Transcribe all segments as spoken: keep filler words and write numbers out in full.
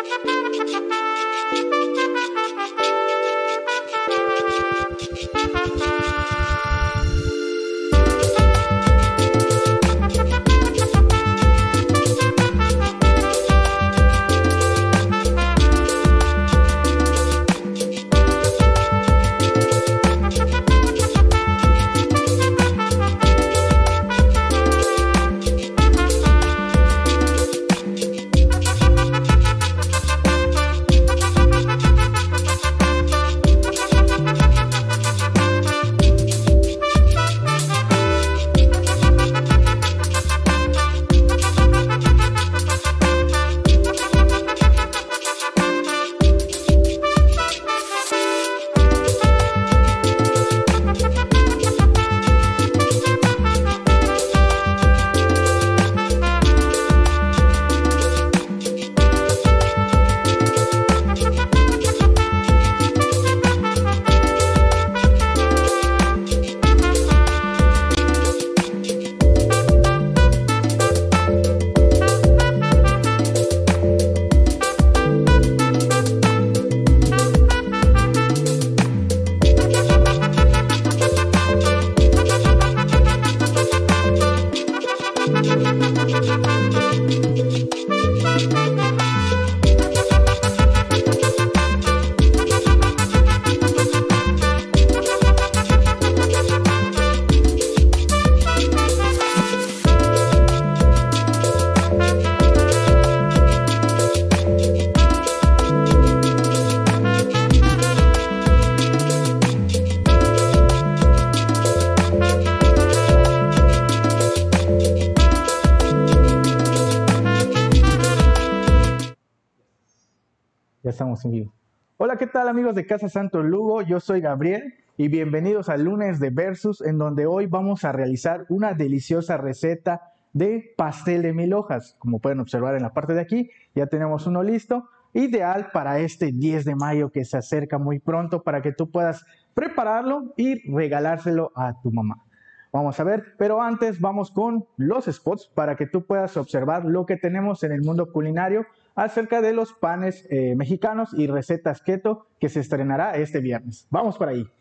Ya estamos en vivo. Hola, ¿qué tal amigos de Casa Santo Lugo? Yo soy Gabriel y bienvenidos al lunes de Versus, en donde hoy vamos a realizar una deliciosa receta de pastel de mil hojas. Como pueden observar en la parte de aquí, ya tenemos uno listo, ideal para este diez de mayo que se acerca muy pronto, para que tú puedas prepararlo y regalárselo a tu mamá. Vamos a ver, pero antes vamos con los spots para que tú puedas observar lo que tenemos en el mundo culinario acerca de los panes eh, mexicanos y recetas keto que se estrenará este viernes. Vamos por ahí.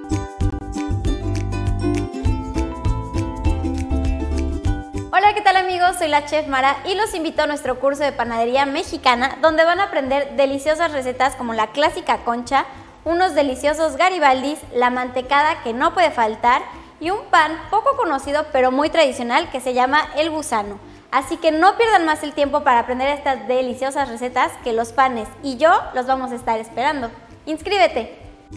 Hola, ¿qué tal amigos? Soy la Chef Mara y los invito a nuestro curso de panadería mexicana, donde van a aprender deliciosas recetas como la clásica concha, unos deliciosos garibaldis, la mantecada que no puede faltar y un pan poco conocido pero muy tradicional que se llama el gusano. Así que no pierdan más el tiempo para aprender estas deliciosas recetas, que los panes y yo los vamos a estar esperando. ¡Inscríbete!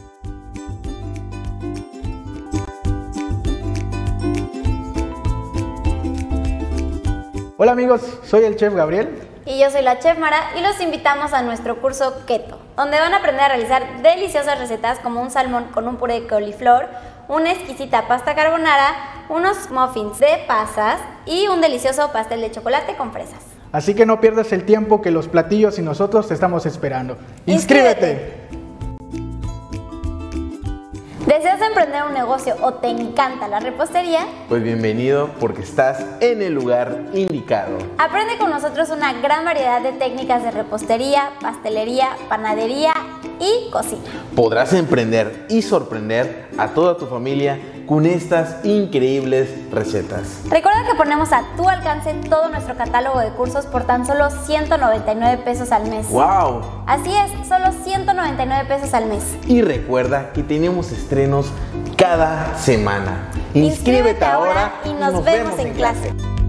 Hola amigos, soy el Chef Gabriel. Y yo soy la Chef Mara y los invitamos a nuestro curso Keto, donde van a aprender a realizar deliciosas recetas como un salmón con un puré de coliflor, una exquisita pasta carbonara, unos muffins de pasas y un delicioso pastel de chocolate con fresas. Así que no pierdas el tiempo, que los platillos y nosotros te estamos esperando. ¡Inscríbete! ¡Inscríbete! ¿Deseas emprender un negocio o te encanta la repostería? Pues bienvenido, porque estás en el lugar indicado. Aprende con nosotros una gran variedad de técnicas de repostería, pastelería, panadería y cocina. Podrás emprender y sorprender a toda tu familia con estas increíbles recetas. Recuerda que ponemos a tu alcance todo nuestro catálogo de cursos por tan solo ciento noventa y nueve pesos al mes. ¡Wow! Así es, solo ciento noventa y nueve pesos al mes. Y recuerda que tenemos estrenos cada semana. Inscríbete, Inscríbete ahora y nos, nos vemos, vemos en clase.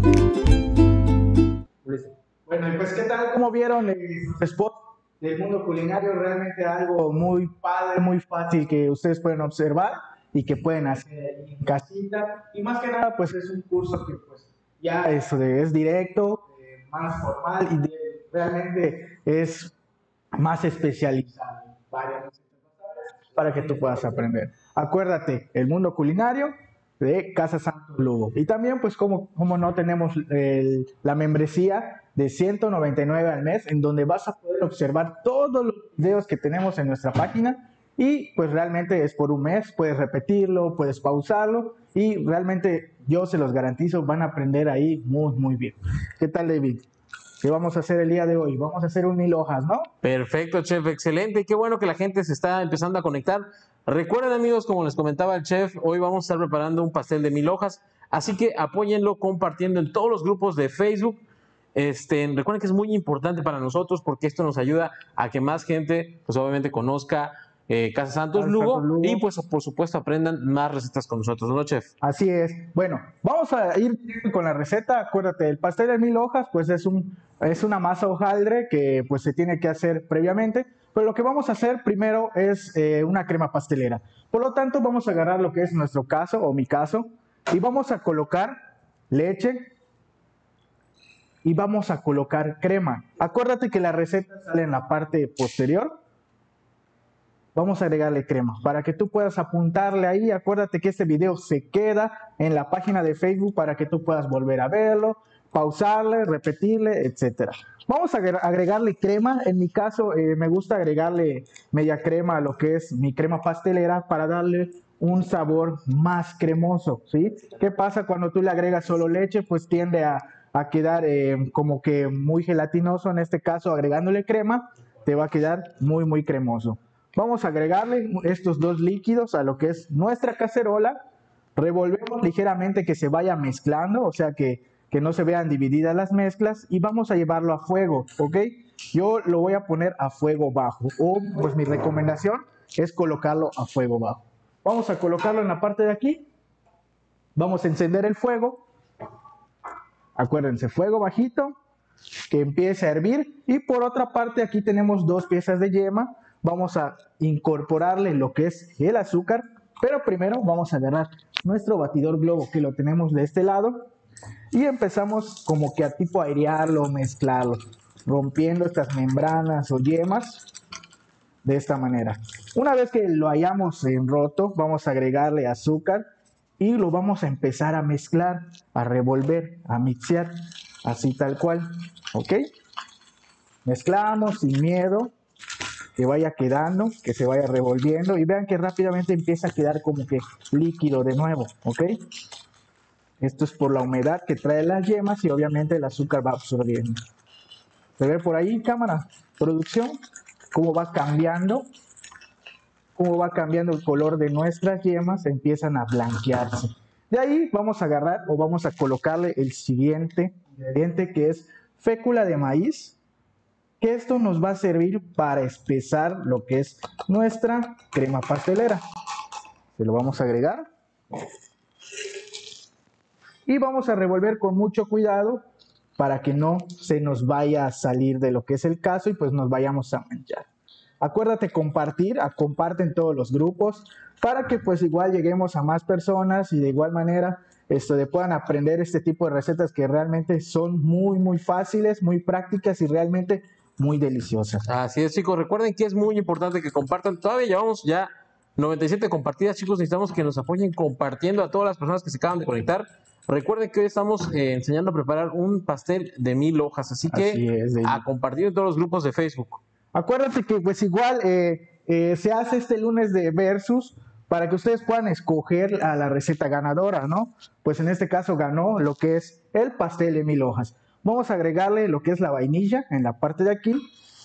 Bueno, y pues ¿qué tal? ¿Cómo vieron el spot del mundo culinario? Realmente algo muy padre, muy fácil que ustedes pueden observar y que pueden hacer en casita, y más que nada pues es un curso que pues ya es, es directo, eh, más formal y de, realmente es más especializado para que tú puedas aprender. Acuérdate, el mundo culinario de Casa Santo Lugo. Y también pues como, como no tenemos el, la membresía de ciento noventa y nueve al mes, en donde vas a poder observar todos los videos que tenemos en nuestra página. Y pues realmente es por un mes, puedes repetirlo, puedes pausarlo y realmente yo se los garantizo, van a aprender ahí muy muy bien. ¿Qué tal, David? que vamos a hacer el día de hoy. Vamos a hacer un mil hojas, ¿no? Perfecto, chef, excelente. Qué bueno que la gente se está empezando a conectar. Recuerden, amigos, como les comentaba el chef, hoy vamos a estar preparando un pastel de mil hojas, así que apóyenlo compartiendo en todos los grupos de Facebook. Este, recuerden que es muy importante para nosotros porque esto nos ayuda a que más gente, pues obviamente conozca eh, Casa Santos Lugo, Lugo y pues por supuesto aprendan más recetas con nosotros, ¿no, chef? Así es. Bueno, vamos a ir con la receta. Acuérdate, el pastel de mil hojas pues es, un, es una masa hojaldre que pues se tiene que hacer previamente, pero lo que vamos a hacer primero es eh, una crema pastelera. Por lo tanto, vamos a agarrar lo que es nuestro caso o mi caso y vamos a colocar leche y vamos a colocar crema. Acuérdate que la receta sale en la parte posterior. Vamos a agregarle crema para que tú puedas apuntarle ahí. Acuérdate que este video se queda en la página de Facebook para que tú puedas volver a verlo, pausarle, repetirle, etcétera. Vamos a agregarle crema. En mi caso eh, me gusta agregarle media crema a lo que es mi crema pastelera para darle un sabor más cremoso, ¿sí? ¿Qué pasa cuando tú le agregas solo leche? Pues tiende a, a quedar eh, como que muy gelatinoso. En este caso, agregándole crema, te va a quedar muy, muy cremoso. Vamos a agregarle estos dos líquidos a lo que es nuestra cacerola. Revolvemos ligeramente que se vaya mezclando, o sea que, que no se vean divididas las mezclas. Y vamos a llevarlo a fuego, ¿ok? Yo lo voy a poner a fuego bajo. O pues mi recomendación es colocarlo a fuego bajo. Vamos a colocarlo en la parte de aquí. Vamos a encender el fuego. Acuérdense, fuego bajito, que empiece a hervir. Y por otra parte aquí tenemos dos piezas de yema. Vamos a incorporarle lo que es el azúcar, pero primero vamos a agarrar nuestro batidor globo que lo tenemos de este lado y empezamos como que a tipo airearlo, mezclarlo, rompiendo estas membranas o yemas de esta manera. Una vez que lo hayamos roto, vamos a agregarle azúcar y lo vamos a empezar a mezclar, a revolver, a mixear, así tal cual, ¿ok? Mezclamos sin miedo, que vaya quedando, que se vaya revolviendo y vean que rápidamente empieza a quedar como que líquido de nuevo, ¿ok? Esto es por la humedad que trae las yemas y obviamente el azúcar va absorbiendo. ¿Se ve por ahí, cámara? Producción, cómo va cambiando, cómo va cambiando el color de nuestras yemas, empiezan a blanquearse. De ahí vamos a agarrar o vamos a colocarle el siguiente ingrediente que es fécula de maíz. Que esto nos va a servir para espesar lo que es nuestra crema pastelera. Se lo vamos a agregar. Y vamos a revolver con mucho cuidado para que no se nos vaya a salir de lo que es el caso y pues nos vayamos a manchar. Acuérdate compartir, a comparten todos los grupos para que pues igual lleguemos a más personas y de igual manera esto, de puedan aprender este tipo de recetas que realmente son muy muy fáciles, muy prácticas y realmente muy deliciosas. Así es, chicos. Recuerden que es muy importante que compartan. Todavía llevamos ya noventa y siete compartidas, chicos. Necesitamos que nos apoyen compartiendo a todas las personas que se acaban de conectar. Recuerden que hoy estamos eh, enseñando a preparar un pastel de mil hojas. Así que así es, a compartir en todos los grupos de Facebook. Acuérdate que pues igual eh, eh, se hace este lunes de Versus para que ustedes puedan escoger a la receta ganadora, ¿no? Pues en este caso ganó lo que es el pastel de mil hojas. Vamos a agregarle lo que es la vainilla en la parte de aquí.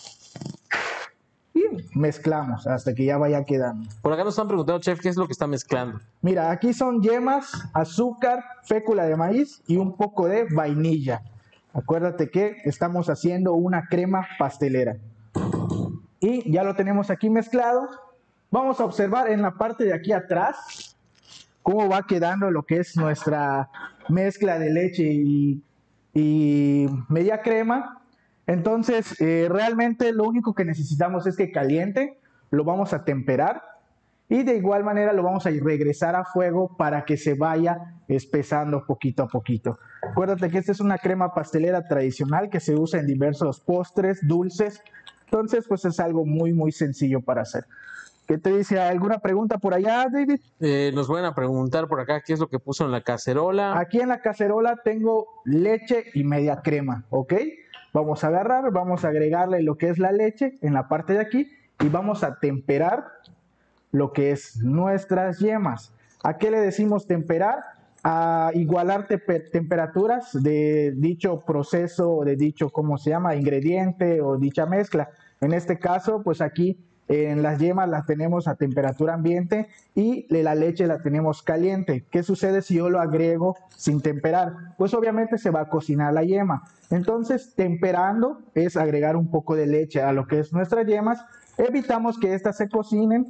Y mezclamos hasta que ya vaya quedando. Por acá nos están preguntando, chef, ¿qué es lo que está mezclando? Mira, aquí son yemas, azúcar, fécula de maíz y un poco de vainilla. Acuérdate que estamos haciendo una crema pastelera. Y ya lo tenemos aquí mezclado. Vamos a observar en la parte de aquí atrás cómo va quedando lo que es nuestra mezcla de leche y... y media crema. Entonces eh, realmente lo único que necesitamos es que caliente, lo vamos a temperar y de igual manera lo vamos a regresar a fuego para que se vaya espesando poquito a poquito. Acuérdate que esta es una crema pastelera tradicional que se usa en diversos postres, dulces, entonces pues es algo muy muy sencillo para hacer. ¿Qué te dice? ¿Alguna pregunta por allá, David? Eh, nos van a preguntar por acá qué es lo que puso en la cacerola. Aquí en la cacerola tengo leche y media crema, ¿ok? Vamos a agarrar, vamos a agregarle lo que es la leche en la parte de aquí y vamos a temperar lo que es nuestras yemas. ¿A qué le decimos temperar? a igualar tepe- temperaturas de dicho proceso, de dicho, ¿cómo se llama?, ingrediente o dicha mezcla. En este caso, pues aquí en las yemas las tenemos a temperatura ambiente y la leche la tenemos caliente. ¿Qué sucede si yo lo agrego sin temperar? Pues obviamente se va a cocinar la yema. Entonces, temperando es agregar un poco de leche a lo que es nuestras yemas. Evitamos que éstas se cocinen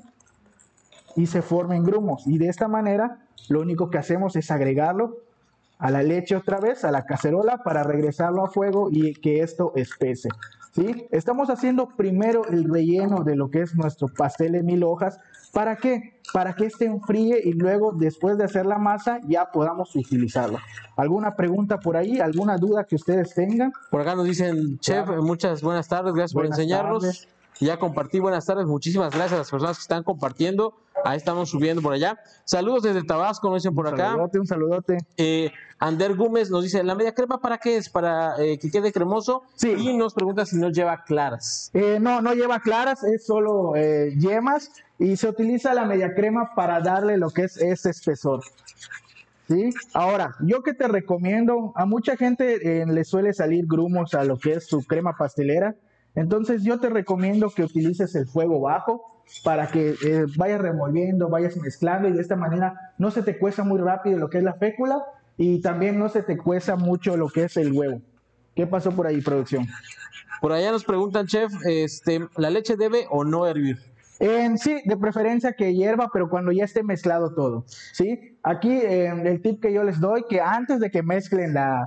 y se formen grumos. Y de esta manera, lo único que hacemos es agregarlo a la leche otra vez, a la cacerola, para regresarlo a fuego y que esto espese. ¿Sí? Estamos haciendo primero el relleno de lo que es nuestro pastel de mil hojas. ¿Para qué? Para que este enfríe y luego, después de hacer la masa, ya podamos utilizarlo. ¿Alguna pregunta por ahí? ¿Alguna duda que ustedes tengan? Por acá nos dicen, chef, Claro. muchas buenas tardes, gracias Buenas por enseñarnos. tardes. Ya compartí, buenas tardes, muchísimas gracias a las personas que están compartiendo. Ahí estamos subiendo por allá. Saludos desde Tabasco, nos dicen por Un acá. saludote, un saludote. Eh, Ander Gómez nos dice, ¿la media crema para qué es? ¿Para eh, que quede cremoso? Sí. Y nos pregunta si no lleva claras. Eh, no, no lleva claras, es solo eh, yemas y se utiliza la media crema para darle lo que es ese espesor. ¿Sí? Ahora, yo que te recomiendo, a mucha gente eh, le suele salir grumos a lo que es su crema pastelera, entonces yo te recomiendo que utilices el fuego bajo para que eh, vayas revolviendo, vayas mezclando y de esta manera no se te cueza muy rápido lo que es la fécula y también no se te cueza mucho lo que es el huevo. ¿Qué pasó por ahí, producción? Por allá nos preguntan, chef, este, ¿la leche debe o no hervir? En sí, de preferencia que hierva, pero cuando ya esté mezclado todo, ¿sí? Aquí eh, el tip que yo les doy, que antes de que mezclen la,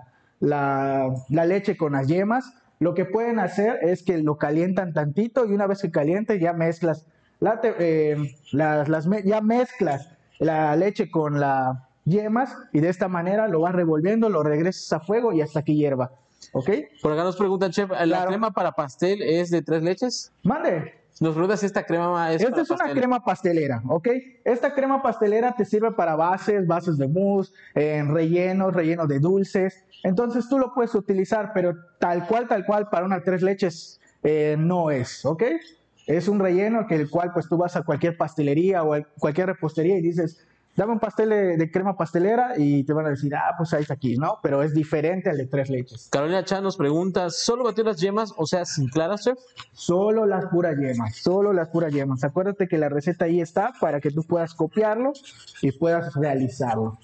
la, la leche con las yemas, lo que pueden hacer es que lo calientan tantito y una vez que caliente ya mezclas, la, eh, las, las, ya mezclas la leche con las yemas y de esta manera lo vas revolviendo, lo regresas a fuego y hasta que hierva, ¿ok? Por acá nos preguntan, chef, ¿la Claro. crema para pastel es de tres leches? Mande. Nos pregunta si esta crema es Esta para es una pastel. crema pastelera, ¿ok? Esta crema pastelera te sirve para bases, bases de mousse, en rellenos, relleno de dulces. Entonces tú lo puedes utilizar, pero tal cual, tal cual, para una tres leches eh, no es, ¿ok? Es un relleno que el cual pues tú vas a cualquier pastelería o a cualquier repostería y dices, dame un pastel de, de crema pastelera y te van a decir, ah, pues ahí está aquí, ¿no? Pero es diferente al de tres leches. Carolina Chan nos pregunta, ¿solo batió las yemas, o sea, sin claras, chef? Solo las puras yemas, solo las puras yemas. Acuérdate que la receta ahí está para que tú puedas copiarlo y puedas realizarlo.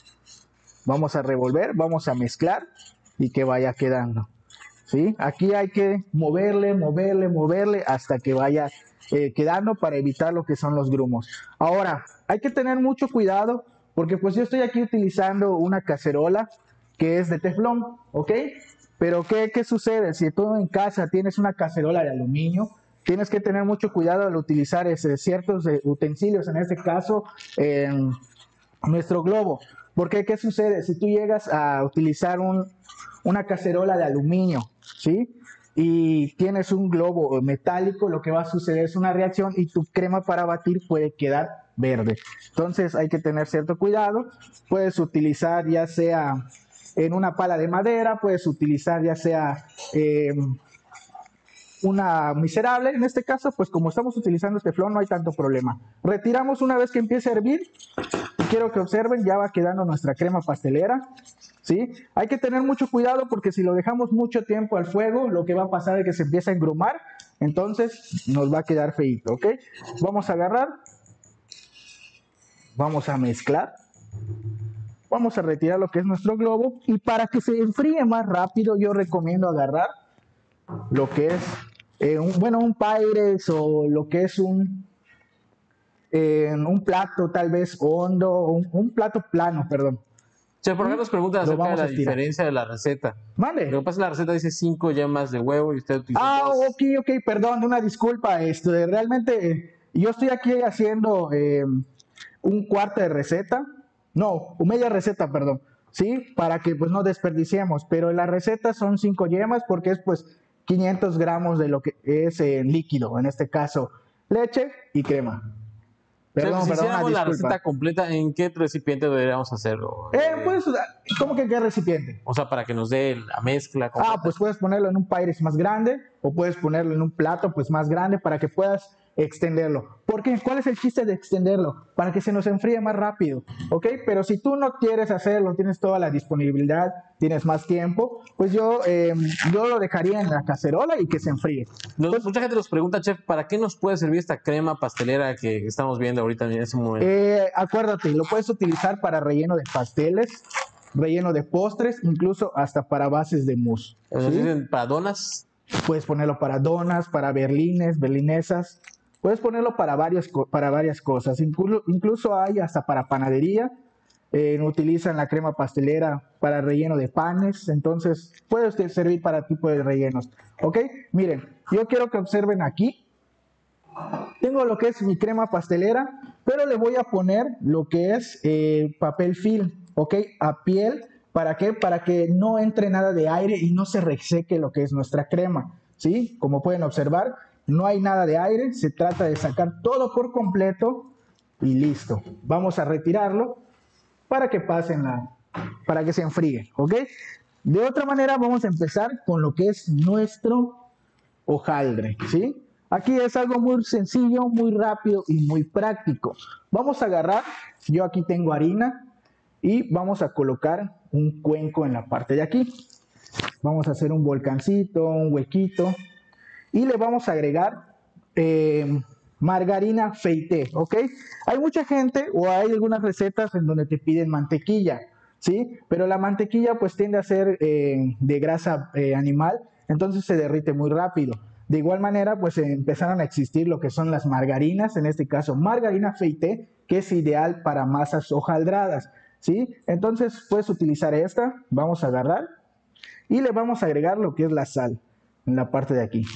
Vamos a revolver, vamos a mezclar y que vaya quedando. ¿Sí? Aquí hay que moverle, moverle, moverle hasta que vaya eh, quedando para evitar lo que son los grumos. Ahora, hay que tener mucho cuidado porque pues yo estoy aquí utilizando una cacerola que es de teflón, ¿ok? Pero ¿qué, qué sucede? Si tú en casa tienes una cacerola de aluminio, tienes que tener mucho cuidado al utilizar ese, ciertos eh, utensilios, en este caso eh, nuestro globo. Porque ¿qué sucede? Si tú llegas a utilizar un, una cacerola de aluminio, ¿sí? Y tienes un globo metálico, lo que va a suceder es una reacción y tu crema para batir puede quedar verde. Entonces hay que tener cierto cuidado. Puedes utilizar ya sea en una pala de madera, puedes utilizar ya sea eh, una miserable. En este caso, pues como estamos utilizando teflón, no hay tanto problema. Retiramos una vez que empiece a hervir. Y quiero que observen, ya va quedando nuestra crema pastelera. ¿Sí? Hay que tener mucho cuidado porque si lo dejamos mucho tiempo al fuego, lo que va a pasar es que se empieza a engrumar, entonces nos va a quedar feito, ¿ok? Vamos a agarrar, vamos a mezclar, vamos a retirar lo que es nuestro globo y para que se enfríe más rápido yo recomiendo agarrar lo que es, eh, un, bueno, un Pyrex o lo que es un, eh, un plato tal vez hondo, un, un plato plano, perdón. Chef, por acá nos preguntan Lo acerca de vamos la a estirar. diferencia de la receta. Vale. Lo que pasa es que la receta dice cinco yemas de huevo y usted utiliza Ah, dos. ok, ok, perdón, una disculpa. Este, realmente eh, yo estoy aquí haciendo eh, un cuarto de receta, no, media receta, perdón, ¿sí? Para que pues no desperdiciemos, pero la receta son cinco yemas porque es pues quinientos gramos de lo que es eh, líquido, en este caso leche y crema. Perdón, Chef, si perdón, una hiciéramos la disculpa. receta completa, ¿en qué recipiente deberíamos hacerlo? Eh, pues, ¿cómo que qué recipiente? O sea, para que nos dé la mezcla completa. Ah, pues puedes ponerlo en un Pyrex más grande o puedes ponerlo en un plato pues más grande para que puedas extenderlo. ¿Por qué? ¿Cuál es el chiste de extenderlo? Para que se nos enfríe más rápido, ¿ok? Pero si tú no quieres hacerlo, tienes toda la disponibilidad, tienes más tiempo, pues yo, eh, yo lo dejaría en la cacerola y que se enfríe. Nos, Pues, mucha gente nos pregunta, chef, ¿para qué nos puede servir esta crema pastelera que estamos viendo ahorita en ese momento? eh, acuérdate, lo puedes utilizar para relleno de pasteles, relleno de postres, incluso hasta para bases de mousse. Nos ¿sí? dicen para donas. Puedes ponerlo para donas, para berlines, berlinesas. Puedes ponerlo para, varios, para varias cosas. Incluso, incluso hay hasta para panadería. Eh, utilizan la crema pastelera para relleno de panes. Entonces, puede usted servir para tipo de rellenos. ¿Ok? Miren, yo quiero que observen aquí. Tengo lo que es mi crema pastelera, pero le voy a poner lo que es eh, papel film, ¿ok? A piel. ¿Para qué? Para que no entre nada de aire y no se reseque lo que es nuestra crema, ¿sí? Como pueden observar, no hay nada de aire, se trata de sacar todo por completo y listo. Vamos a retirarlo para que pasen la, para que se enfríe, ¿ok? De otra manera vamos a empezar con lo que es nuestro hojaldre, ¿sí? Aquí es algo muy sencillo, muy rápido y muy práctico. Vamos a agarrar, yo aquí tengo harina y vamos a colocar un cuenco en la parte de aquí. Vamos a hacer un volcancito, un huequito y le vamos a agregar eh, margarina Feuillée, ¿ok? Hay mucha gente o hay algunas recetas en donde te piden mantequilla, ¿sí? Pero la mantequilla pues tiende a ser eh, de grasa eh, animal, entonces se derrite muy rápido. De igual manera pues eh, empezaron a existir lo que son las margarinas, en este caso margarina Feuillée, que es ideal para masas hojaldradas, ¿sí? Entonces puedes utilizar esta, vamos a agarrar y le vamos a agregar lo que es la sal en la parte de aquí.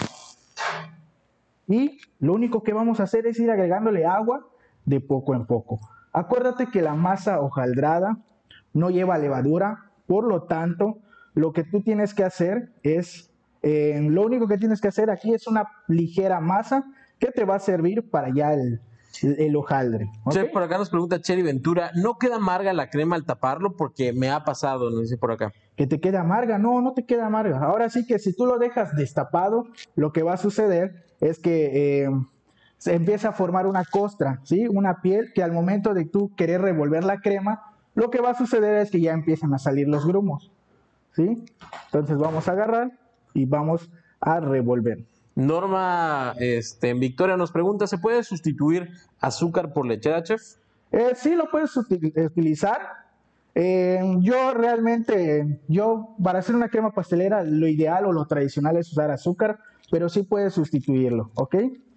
Y lo único que vamos a hacer es ir agregándole agua de poco en poco. Acuérdate que la masa hojaldrada no lleva levadura, por lo tanto, lo que tú tienes que hacer es, eh, lo único que tienes que hacer aquí es una ligera masa que te va a servir para ya el, el, el hojaldre. ¿Okay? Chef, por acá nos pregunta Cheri Ventura, ¿no queda amarga la crema al taparlo? Porque me ha pasado, nos dice por acá. Que te queda amarga, no, no te queda amarga. Ahora sí que si tú lo dejas destapado, lo que va a suceder es que eh, se empieza a formar una costra, ¿sí? Una piel que al momento de tú querer revolver la crema, lo que va a suceder es que ya empiezan a salir los grumos, ¿sí? Entonces vamos a agarrar y vamos a revolver. Norma este, en Victoria nos pregunta, ¿se puede sustituir azúcar por lechera, chef? Eh, sí, lo puedes util utilizar. Eh, yo realmente, yo para hacer una crema pastelera, lo ideal o lo tradicional es usar azúcar, pero sí puedes sustituirlo, ¿ok?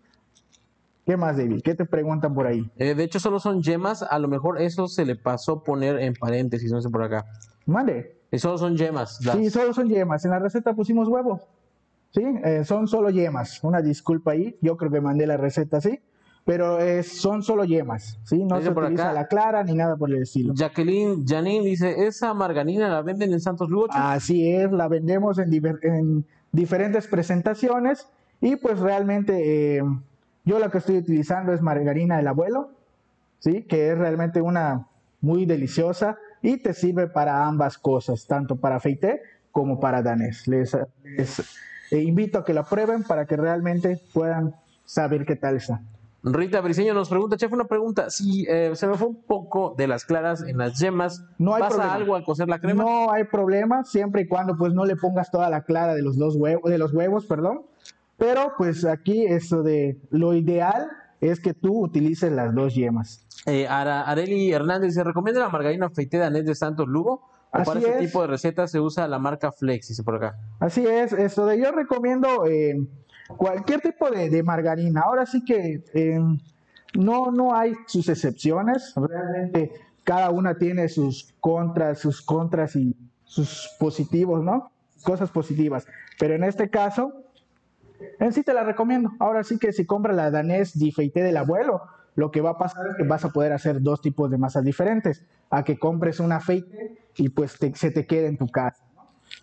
¿Qué más, David? ¿Qué te preguntan por ahí? Eh, de hecho, solo son yemas. A lo mejor eso se le pasó poner en paréntesis, no sé por acá. Mande. Y solo son yemas. Las... Sí, solo son yemas. En la receta pusimos huevos. Sí, eh, son solo yemas. Una disculpa ahí. Yo creo que mandé la receta así. Pero eh, son solo yemas. ¿Sí? No se utiliza la clara ni nada por el estilo. Jacqueline Janine dice, ¿esa margarina la venden en Santos Lugo? Así es, la vendemos en, en diferentes presentaciones. Y pues realmente... Eh, yo la que estoy utilizando es margarina del abuelo, ¿sí? Que es realmente una muy deliciosa y te sirve para ambas cosas, tanto para Feuillée como para danés. Les, les eh, invito a que la prueben para que realmente puedan saber qué tal está. Rita Briceño nos pregunta, chef, una pregunta. Si eh, se me fue un poco de las claras en las yemas, no hay ¿pasa problema. algo al cocer la crema? No hay problema, siempre y cuando pues no le pongas toda la clara de los dos huevos, de los huevos, perdón. Pero pues aquí eso de lo ideal es que tú utilices las dos yemas. Eh, Areli Hernández ¿se recomienda la margarina Feuillée danés de Santos Lugo? ¿O Así para este es. tipo de recetas se usa la marca Flex? Dice por acá. Así es, eso de yo recomiendo eh, cualquier tipo de, de margarina. Ahora sí que eh, no, no hay sus excepciones. Realmente cada una tiene sus contras, sus contras y sus positivos, ¿no? Cosas positivas. Pero en este caso... En sí te la recomiendo. Ahora sí que si compras la danés de Feuillée del abuelo, lo que va a pasar es que vas a poder hacer dos tipos de masas diferentes. A que compres una Feuillée y pues te, se te quede en tu casa, ¿no?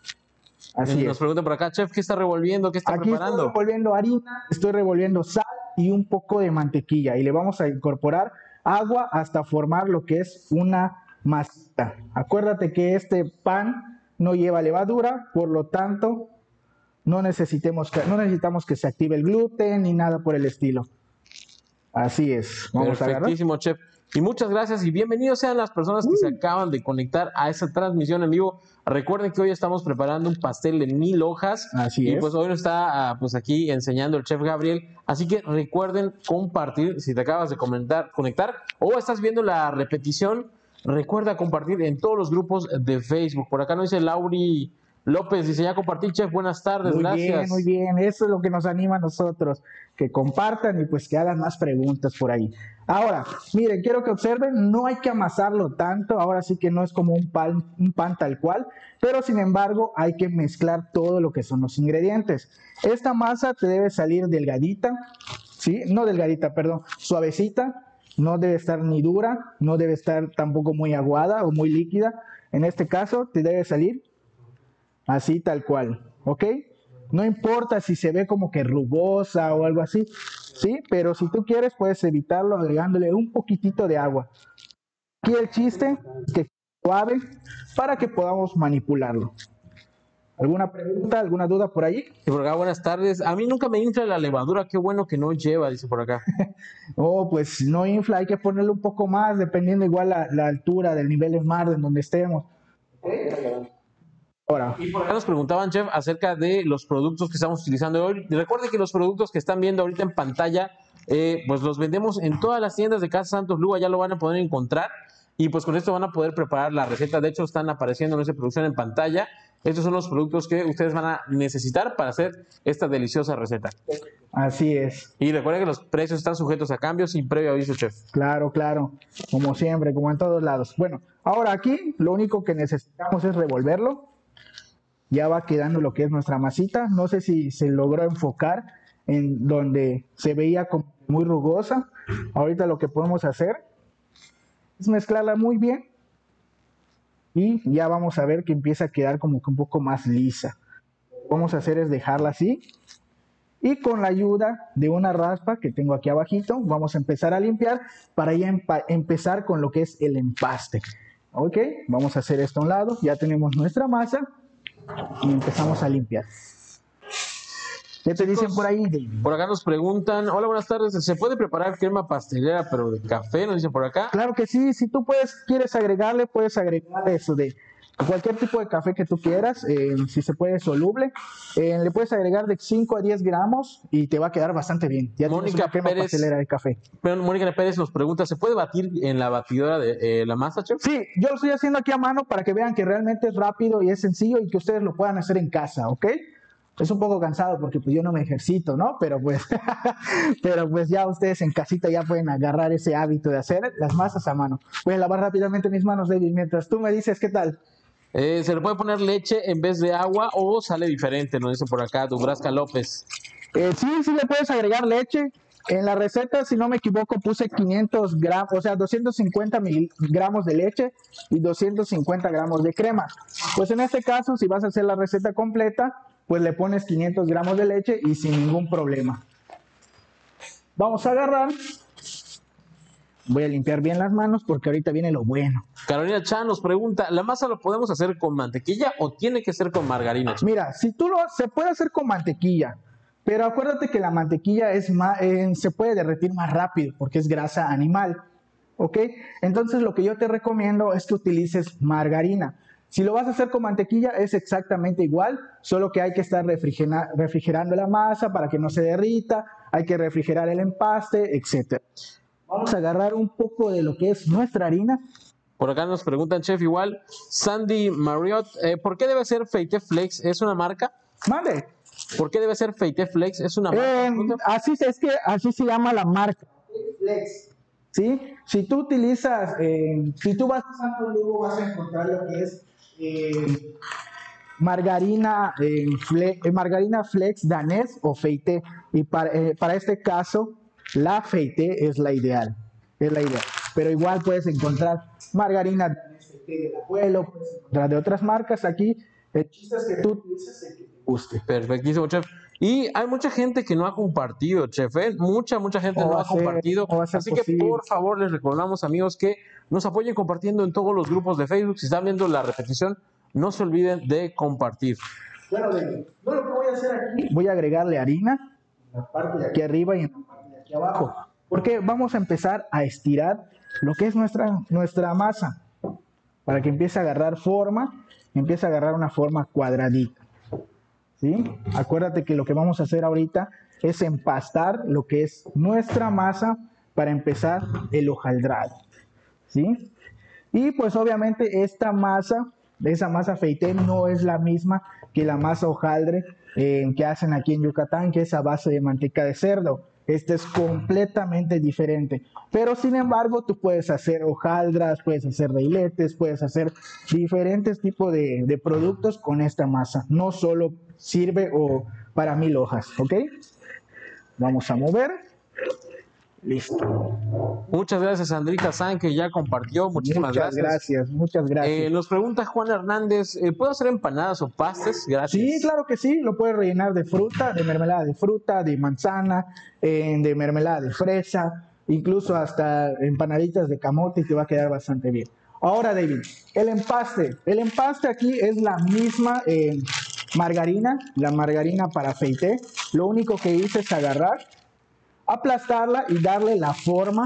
Así Nos es. pregunta por acá, chef, ¿qué está revolviendo? ¿Qué está Aquí preparando? estoy revolviendo harina, estoy revolviendo sal y un poco de mantequilla. Y le vamos a incorporar agua hasta formar lo que es una masita. Acuérdate que este pan no lleva levadura, por lo tanto... no necesitemos que, no necesitamos que se active el gluten ni nada por el estilo. Así es. Vamos a agarrar. Perfectísimo, chef. Y muchas gracias y bienvenidos sean las personas que uh. se acaban de conectar a esta transmisión en vivo. Recuerden que hoy estamos preparando un pastel de mil hojas. Así y es. pues hoy nos está pues aquí enseñando el chef Gabriel. Así que recuerden compartir si te acabas de comentar, conectar o estás viendo la repetición. Recuerda compartir en todos los grupos de Facebook. Por acá nos dice Lauri López, dice ya compartí, chef, buenas tardes, muy gracias. Bien, muy bien, eso es lo que nos anima a nosotros, que compartan y pues que hagan más preguntas por ahí. Ahora, miren, quiero que observen, no hay que amasarlo tanto, ahora sí que no es como un pan, un pan tal cual, pero sin embargo hay que mezclar todo lo que son los ingredientes. Esta masa te debe salir delgadita, ¿sí? No delgadita, perdón, suavecita, no debe estar ni dura, no debe estar tampoco muy aguada o muy líquida. En este caso te debe salir así tal cual, ¿ok? No importa si se ve como que rugosa o algo así, ¿sí? Pero si tú quieres puedes evitarlo agregándole un poquitito de agua. Aquí el chiste es que suave para que podamos manipularlo. ¿Alguna pregunta, alguna duda por ahí? Y por acá, buenas tardes. A mí nunca me infla la levadura, qué bueno que no lleva, dice por acá. Oh, pues no infla, hay que ponerle un poco más, dependiendo igual la, la altura del nivel del mar en donde estemos. Ahora. Y por acá nos preguntaban, chef, acerca de los productos que estamos utilizando hoy. Recuerden que los productos que están viendo ahorita en pantalla, eh, pues los vendemos en todas las tiendas de Casa Santos Lua, ya lo van a poder encontrar. Y pues con esto van a poder preparar la receta. De hecho, están apareciendo en nuestra producción en pantalla. Estos son los productos que ustedes van a necesitar para hacer esta deliciosa receta. Así es. Y recuerden que los precios están sujetos a cambios sin previo aviso, chef. Claro, claro. Como siempre, como en todos lados. Bueno, ahora aquí lo único que necesitamos es revolverlo. Ya va quedando lo que es nuestra masita. No sé si se logró enfocar en donde se veía como muy rugosa. Ahorita lo que podemos hacer es mezclarla muy bien. Y ya vamos a ver que empieza a quedar como que un poco más lisa. Lo que vamos a hacer es dejarla así. Y con la ayuda de una raspa que tengo aquí abajito, vamos a empezar a limpiar para ya empezar con lo que es el empaste. Ok, vamos a hacer esto a un lado. Ya tenemos nuestra masa y empezamos a limpiar. ¿Qué te dicen por ahí, David? Por acá nos preguntan, hola, buenas tardes, ¿se puede preparar crema pastelera pero de café? Nos dicen por acá. Claro que sí, si tú puedes, quieres agregarle, puedes agregar eso de cualquier tipo de café que tú quieras, eh, si se puede soluble, eh, le puedes agregar de cinco a diez gramos y te va a quedar bastante bien. Ya tienes una crema Pérez, pastelera de café. Pero Mónica Pérez nos pregunta, ¿se puede batir en la batidora de eh, la masa, chef? Sí, yo lo estoy haciendo aquí a mano para que vean que realmente es rápido y es sencillo y que ustedes lo puedan hacer en casa, ¿ok? Es un poco cansado porque pues yo no me ejercito, ¿no? Pero pues, pero pues ya ustedes en casita ya pueden agarrar ese hábito de hacer las masas a mano. Voy a lavar rápidamente mis manos, David, mientras tú me dices qué tal. Eh, ¿Se le puede poner leche en vez de agua o sale diferente? Nos dice por acá Dubrasca López. Eh, sí, sí le puedes agregar leche. En la receta, si no me equivoco, puse quinientos gramos, o sea, doscientos cincuenta miligramos de leche y doscientos cincuenta gramos de crema. Pues en este caso, si vas a hacer la receta completa, pues le pones quinientos gramos de leche y sin ningún problema. Vamos a agarrar. Voy a limpiar bien las manos porque ahorita viene lo bueno. Carolina Chan nos pregunta, ¿la masa lo podemos hacer con mantequilla o tiene que ser con margarina? Mira, si tú lo, se puede hacer con mantequilla, pero acuérdate que la mantequilla es más, eh, se puede derretir más rápido porque es grasa animal, ¿ok? Entonces lo que yo te recomiendo es que utilices margarina. Si lo vas a hacer con mantequilla es exactamente igual, solo que hay que estar refrigera, refrigerando la masa para que no se derrita, hay que refrigerar el empaste, etcétera. Vamos a agarrar un poco de lo que es nuestra harina. Por acá nos preguntan, chef, igual, Sandy Marriott, eh, ¿por qué debe ser Feite Flex? ¿Es una marca? Mande. ¿Por qué debe ser Feite Flex? ¿Es una marca? Eh, así es que así se llama la marca. Flex. ¿Sí? Si tú utilizas, eh, si tú vas a Santo Lugo vas a encontrar lo que es eh, margarina, eh, fle, eh, margarina Flex danés o Feite. Y para, eh, para este caso, la Feite es la ideal. Es la ideal. Pero igual puedes encontrar margarina del abuelo, puedes encontrar de otras marcas. Aquí el chiste es que tú utilices el que te guste. Perfectísimo, chef. Y hay mucha gente que no ha compartido, chef, ¿eh? Mucha, mucha gente o no ha ser, compartido. Así posible. Que por favor les recordamos, amigos, que nos apoyen compartiendo en todos los grupos de Facebook. Si están viendo la repetición, no se olviden de compartir. Bueno, de, yo lo que voy a hacer aquí, voy a agregarle harina en la parte de aquí arriba y en la parte de aquí abajo, porque vamos a empezar a estirar lo que es nuestra, nuestra masa, para que empiece a agarrar forma, empiece a agarrar una forma cuadradita, ¿sí? Acuérdate que lo que vamos a hacer ahorita es empastar lo que es nuestra masa para empezar el hojaldrado, ¿sí? Y pues obviamente esta masa, esa masa feité no es la misma que la masa hojaldre eh, que hacen aquí en Yucatán, que es a base de manteca de cerdo. Este es completamente diferente. Pero sin embargo, tú puedes hacer hojaldras, puedes hacer reiletes, puedes hacer diferentes tipos de, de productos con esta masa. No solo sirve o para mil hojas, ¿ok? Vamos a mover. Listo. Muchas gracias, Sandrita San, que ya compartió. Muchísimas muchas gracias. gracias. Muchas gracias. Eh, nos pregunta Juan Hernández, ¿eh, ¿puedo hacer empanadas o pastes? Gracias. Sí, claro que sí. Lo puedes rellenar de fruta, de mermelada de fruta, de manzana, eh, de mermelada de fresa, incluso hasta empanaditas de camote y te va a quedar bastante bien. Ahora, David, el empaste. El empaste aquí es la misma eh, margarina, la margarina para feité. Lo único que hice es agarrar, aplastarla y darle la forma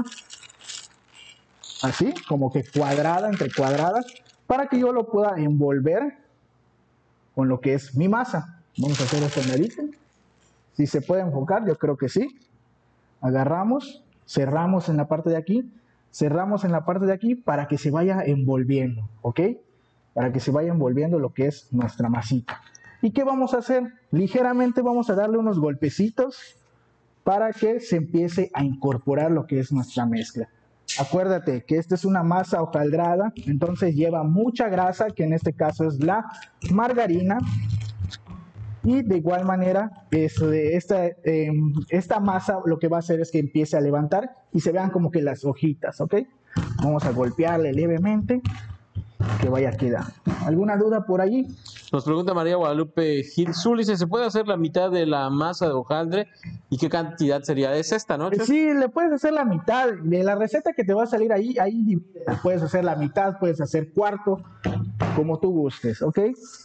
así, como que cuadrada, entre cuadradas, para que yo lo pueda envolver con lo que es mi masa. Vamos a hacer esto medito. Si se puede enfocar, yo creo que sí. Agarramos, cerramos en la parte de aquí, cerramos en la parte de aquí para que se vaya envolviendo, ¿ok? Para que se vaya envolviendo lo que es nuestra masita. ¿Y qué vamos a hacer? Ligeramente vamos a darle unos golpecitos para que se empiece a incorporar lo que es nuestra mezcla. Acuérdate que esta es una masa hojaldrada, entonces lleva mucha grasa, que en este caso es la margarina. Y de igual manera, eso de esta, eh, esta masa lo que va a hacer es que empiece a levantar y se vean como que las hojitas, ¿ok? Vamos a golpearle levemente, que vaya quedando. ¿Alguna duda por allí? Nos pregunta María Guadalupe Gil Zul, dice, ¿se puede hacer la mitad de la masa de hojaldre? ¿Y qué cantidad sería? ¿Es esta, no? Sí, le puedes hacer la mitad. De la receta que te va a salir ahí, ahí divídela. Puedes hacer la mitad, puedes hacer cuarto, como tú gustes, ¿ok?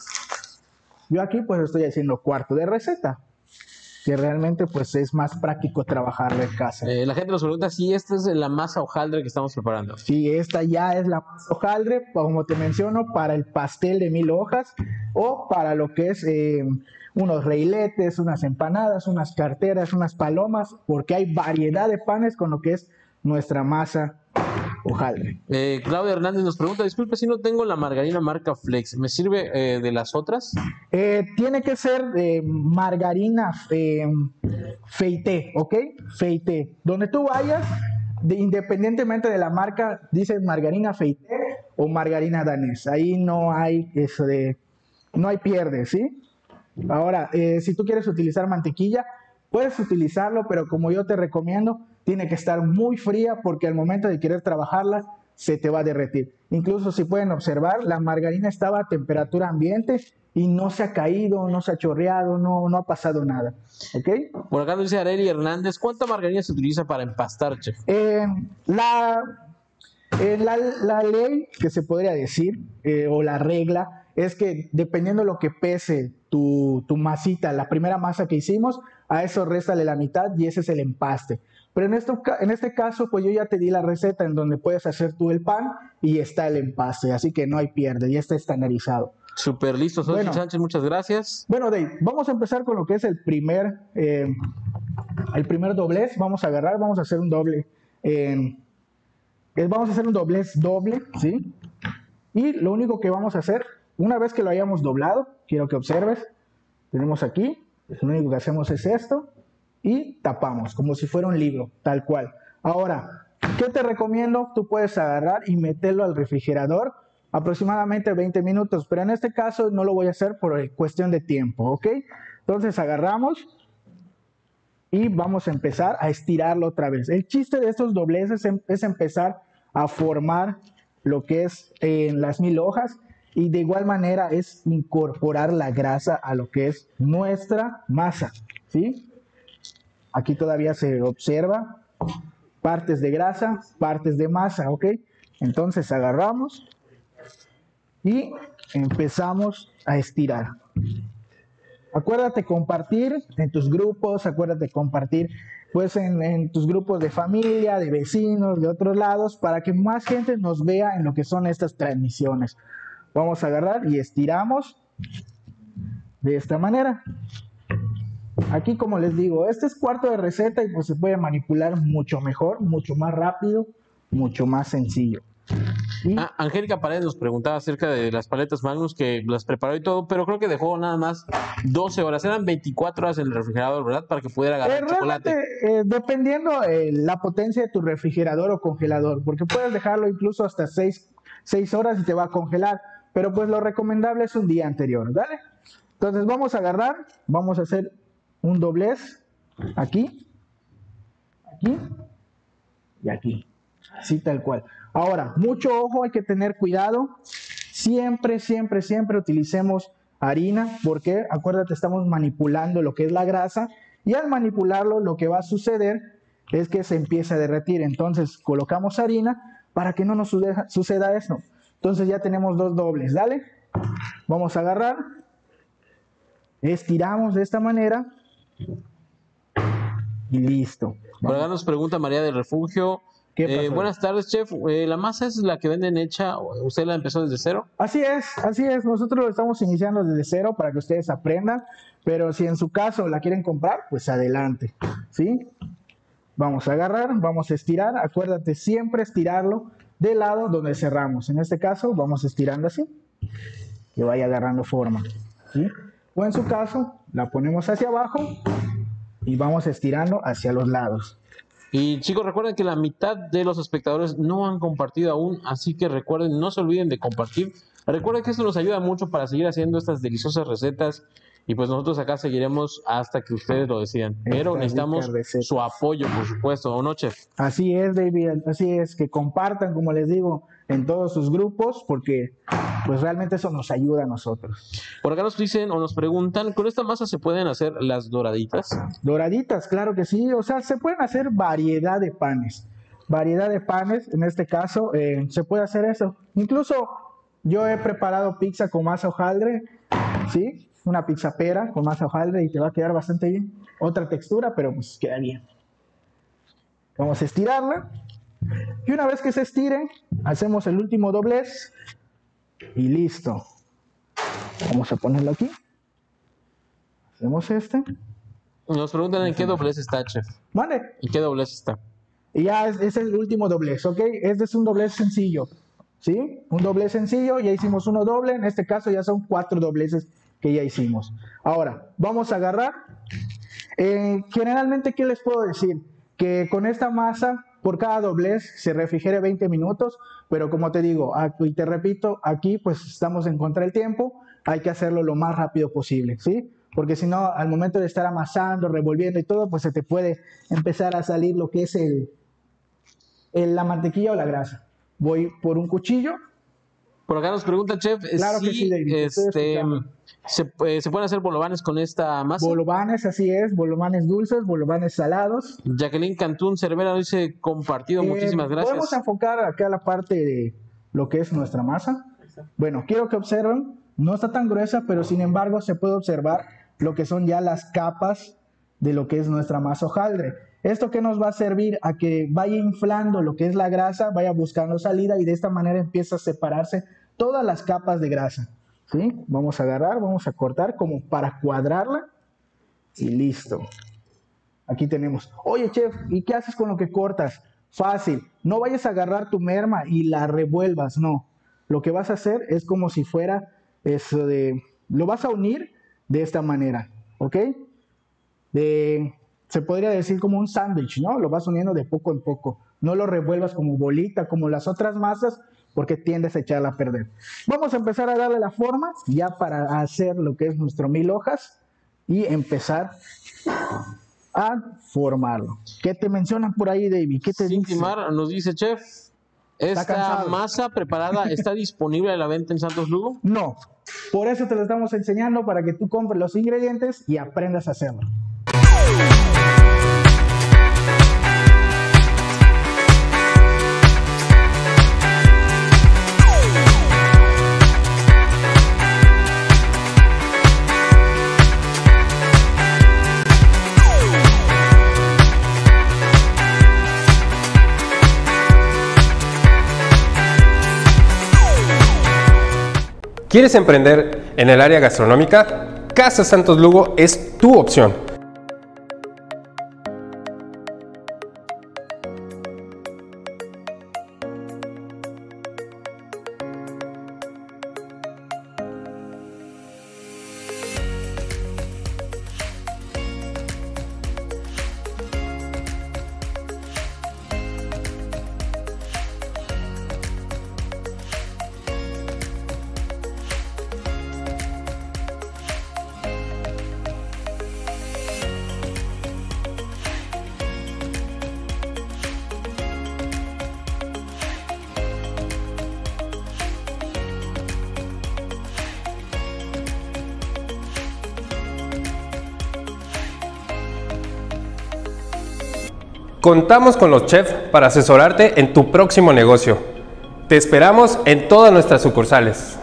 Yo aquí pues estoy haciendo cuarto de receta, que realmente pues es más práctico trabajar en casa. Eh, la gente nos pregunta si esta es la masa hojaldre que estamos preparando. Sí, esta ya es la masa hojaldre, como te menciono, para el pastel de mil hojas o para lo que es eh, unos reiletes, unas empanadas, unas carteras, unas palomas, porque hay variedad de panes con lo que es nuestra masa hojaldre. Eh, Claudia Hernández nos pregunta, disculpe si no tengo la margarina marca Flex, ¿me sirve eh, de las otras? Eh, tiene que ser eh, margarina eh, feité, ¿ok? Feité. Donde tú vayas, de, independientemente de la marca, dice margarina feité o margarina danés. Ahí no hay eso de, no hay pierde, ¿sí? Ahora, eh, si tú quieres utilizar mantequilla, puedes utilizarlo, pero como yo te recomiendo, tiene que estar muy fría porque al momento de querer trabajarla, se te va a derretir. Incluso si pueden observar, la margarina estaba a temperatura ambiente y no se ha caído, no se ha chorreado, no, no ha pasado nada. ¿Ok? Por acá nos dice Areli Hernández, ¿cuánta margarina se utiliza para empastar, chef? Eh, la, eh, la, la ley que se podría decir, eh, o la regla, es que dependiendo de lo que pese tu, tu masita, la primera masa que hicimos, a eso réstale la mitad y ese es el empaste. Pero en, esto, en este caso, pues yo ya te di la receta en donde puedes hacer tú el pan y está el empaste, así que no hay pierde, ya está estandarizado. Súper listo, Xochitl Bueno. Sánchez, muchas gracias. Bueno, Dave, vamos a empezar con lo que es el primer, eh, el primer doblez. Vamos a agarrar, vamos a hacer un doble, eh, vamos a hacer un doblez doble, ¿sí? Y lo único que vamos a hacer, una vez que lo hayamos doblado, quiero que observes, tenemos aquí, pues lo único que hacemos es esto, y tapamos, como si fuera un libro, tal cual. Ahora, ¿qué te recomiendo? Tú puedes agarrar y meterlo al refrigerador aproximadamente veinte minutos, pero en este caso no lo voy a hacer por cuestión de tiempo, ¿ok? Entonces agarramos y vamos a empezar a estirarlo otra vez. El chiste de estos dobleces es empezar a formar lo que es en las mil hojas y de igual manera es incorporar la grasa a lo que es nuestra masa, ¿sí? Aquí todavía se observa partes de grasa, partes de masa, ¿ok? Entonces agarramos y empezamos a estirar. Acuérdate compartir en tus grupos, acuérdate compartir pues en, en tus grupos de familia, de vecinos, de otros lados, para que más gente nos vea en lo que son estas transmisiones. Vamos a agarrar y estiramos de esta manera. Aquí, como les digo, este es cuarto de receta y pues se puede manipular mucho mejor, mucho más rápido, mucho más sencillo. Y Ah, Angélica Paredes nos preguntaba acerca de las paletas Magnus, que las preparó y todo, pero creo que dejó nada más doce horas. Eran veinticuatro horas en el refrigerador, ¿verdad? Para que pudiera agarrar Eh, el chocolate. realmente, eh, dependiendo eh, la potencia de tu refrigerador o congelador, porque puedes dejarlo incluso hasta seis horas y te va a congelar, pero pues lo recomendable es un día anterior, ¿vale? Entonces vamos a agarrar, vamos a hacer un doblez aquí, aquí y aquí, así tal cual. Ahora, mucho ojo, hay que tener cuidado, siempre, siempre, siempre utilicemos harina, porque acuérdate, estamos manipulando lo que es la grasa, y al manipularlo lo que va a suceder es que se empieza a derretir. Entonces colocamos harina para que no nos suceda, suceda eso. Entonces ya tenemos dos dobles, ¿dale? Vamos a agarrar, estiramos de esta manera y listo. Por acá nos pregunta María del Refugio. ¿Qué Eh, pasó? buenas tardes, chef. Eh, ¿La masa es la que venden hecha? ¿Usted la empezó desde cero? Así es, así es. Nosotros lo estamos iniciando desde cero para que ustedes aprendan, pero si en su caso la quieren comprar, pues adelante, ¿sí? Vamos a agarrar, vamos a estirar. Acuérdate siempre estirarlo del lado donde cerramos. En este caso vamos estirando así, que vaya agarrando forma, ¿sí? O en su caso la ponemos hacia abajo y vamos estirando hacia los lados. Y chicos, recuerden que la mitad de los espectadores no han compartido aún, así que recuerden, no se olviden de compartir. Recuerden que esto nos ayuda mucho para seguir haciendo estas deliciosas recetas, y pues nosotros acá seguiremos hasta que ustedes lo decidan. Pero Estas necesitamos ricas recetas. su apoyo, por supuesto, ¿o no, chef? Así es, David, así es, que compartan, como les digo, en todos sus grupos, porque pues realmente eso nos ayuda a nosotros. Por acá nos dicen o nos preguntan, ¿con esta masa se pueden hacer las doraditas? Doraditas, claro que sí, o sea, se pueden hacer variedad de panes, variedad de panes, en este caso eh, se puede hacer eso. Incluso yo he preparado pizza con masa hojaldre, ¿sí? Una pizza pera con masa hojaldre y te va a quedar bastante bien. Otra textura, pero pues queda bien. Vamos a estirarla. Y una vez que se estire, hacemos el último doblez y listo. Vamos a ponerlo aquí. Hacemos este. Nos preguntan en qué doblez está, chef. Vale. ¿En qué doblez está? Y ya es, es el último doblez, ¿ok? Este es un doblez sencillo, ¿sí? Un doblez sencillo, ya hicimos uno doble. En este caso ya son cuatro dobleces que ya hicimos. Ahora, vamos a agarrar. Eh, generalmente, ¿qué les puedo decir? Que con esta masa, por cada doblez se refrigere veinte minutos, pero como te digo, aquí, y te repito, aquí pues estamos en contra del tiempo, hay que hacerlo lo más rápido posible, ¿sí? Porque si no, al momento de estar amasando, revolviendo y todo, pues se te puede empezar a salir lo que es el, el, la mantequilla o la grasa. Voy por un cuchillo. Por acá nos pregunta, chef, Claro si que sí, David, te estoy este, escuchando. se, eh, se pueden hacer bolovanes con esta masa. Bolovanes, así es, bolovanes dulces, bolovanes salados. Jacqueline Cantún Cervera nos dice compartido, Eh, muchísimas gracias. Podemos enfocar acá la parte de lo que es nuestra masa. Bueno, quiero que observen, no está tan gruesa, pero sin embargo se puede observar lo que son ya las capas de lo que es nuestra masa hojaldre. ¿Esto qué nos va a servir? A que vaya inflando lo que es la grasa, vaya buscando salida y de esta manera empieza a separarse todas las capas de grasa, ¿sí? Vamos a agarrar, vamos a cortar como para cuadrarla y listo. Aquí tenemos. Oye, chef, ¿y qué haces con lo que cortas? Fácil, no vayas a agarrar tu merma y la revuelvas, no. Lo que vas a hacer es como si fuera eso de... Lo vas a unir de esta manera, ¿ok? De... Se podría decir como un sándwich, ¿no? Lo vas uniendo de poco en poco. No lo revuelvas como bolita, como las otras masas, porque tiendes a echarla a perder. Vamos a empezar a darle la forma, ya para hacer lo que es nuestro mil hojas, y empezar a formarlo. ¿Qué te mencionan por ahí, David? ¿Qué te Cinti dicen? Mar nos dice, chef, ¿esta cansado. masa preparada está disponible a la venta en Santos Lugo? No. Por eso te lo estamos enseñando, para que tú compres los ingredientes y aprendas a hacerlo. ¿Quieres emprender en el área gastronómica? Casa Santos Lugo es tu opción. Contamos con los chefs para asesorarte en tu próximo negocio. Te esperamos en todas nuestras sucursales.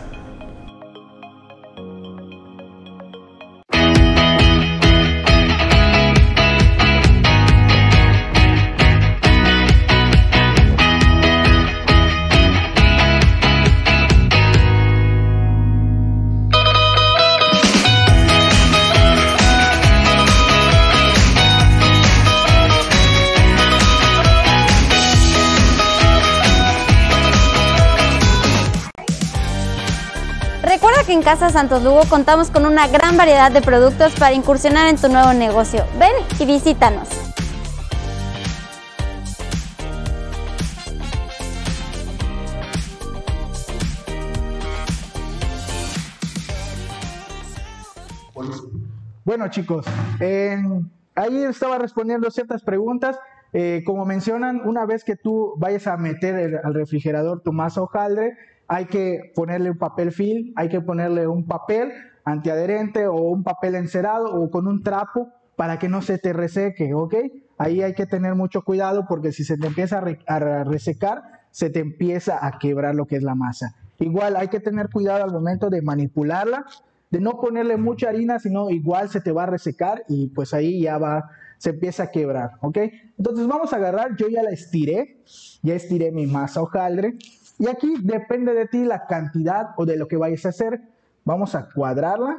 Recuerda que en Casa Santos Lugo contamos con una gran variedad de productos para incursionar en tu nuevo negocio. Ven y visítanos. Bueno, chicos, eh, ahí estaba respondiendo ciertas preguntas. Eh, como mencionan, una vez que tú vayas a meter el, al refrigerador tu masa hojaldre, hay que ponerle un papel film, hay que ponerle un papel antiadherente o un papel encerado o con un trapo para que no se te reseque, ¿ok? Ahí hay que tener mucho cuidado porque si se te empieza a, re, a resecar, se te empieza a quebrar lo que es la masa. Igual hay que tener cuidado al momento de manipularla, de no ponerle mucha harina, sino igual se te va a resecar y pues ahí ya va, se empieza a quebrar, ¿ok? Entonces vamos a agarrar, yo ya la estiré, ya estiré mi masa hojaldre. Y aquí depende de ti la cantidad o de lo que vayas a hacer. Vamos a cuadrarla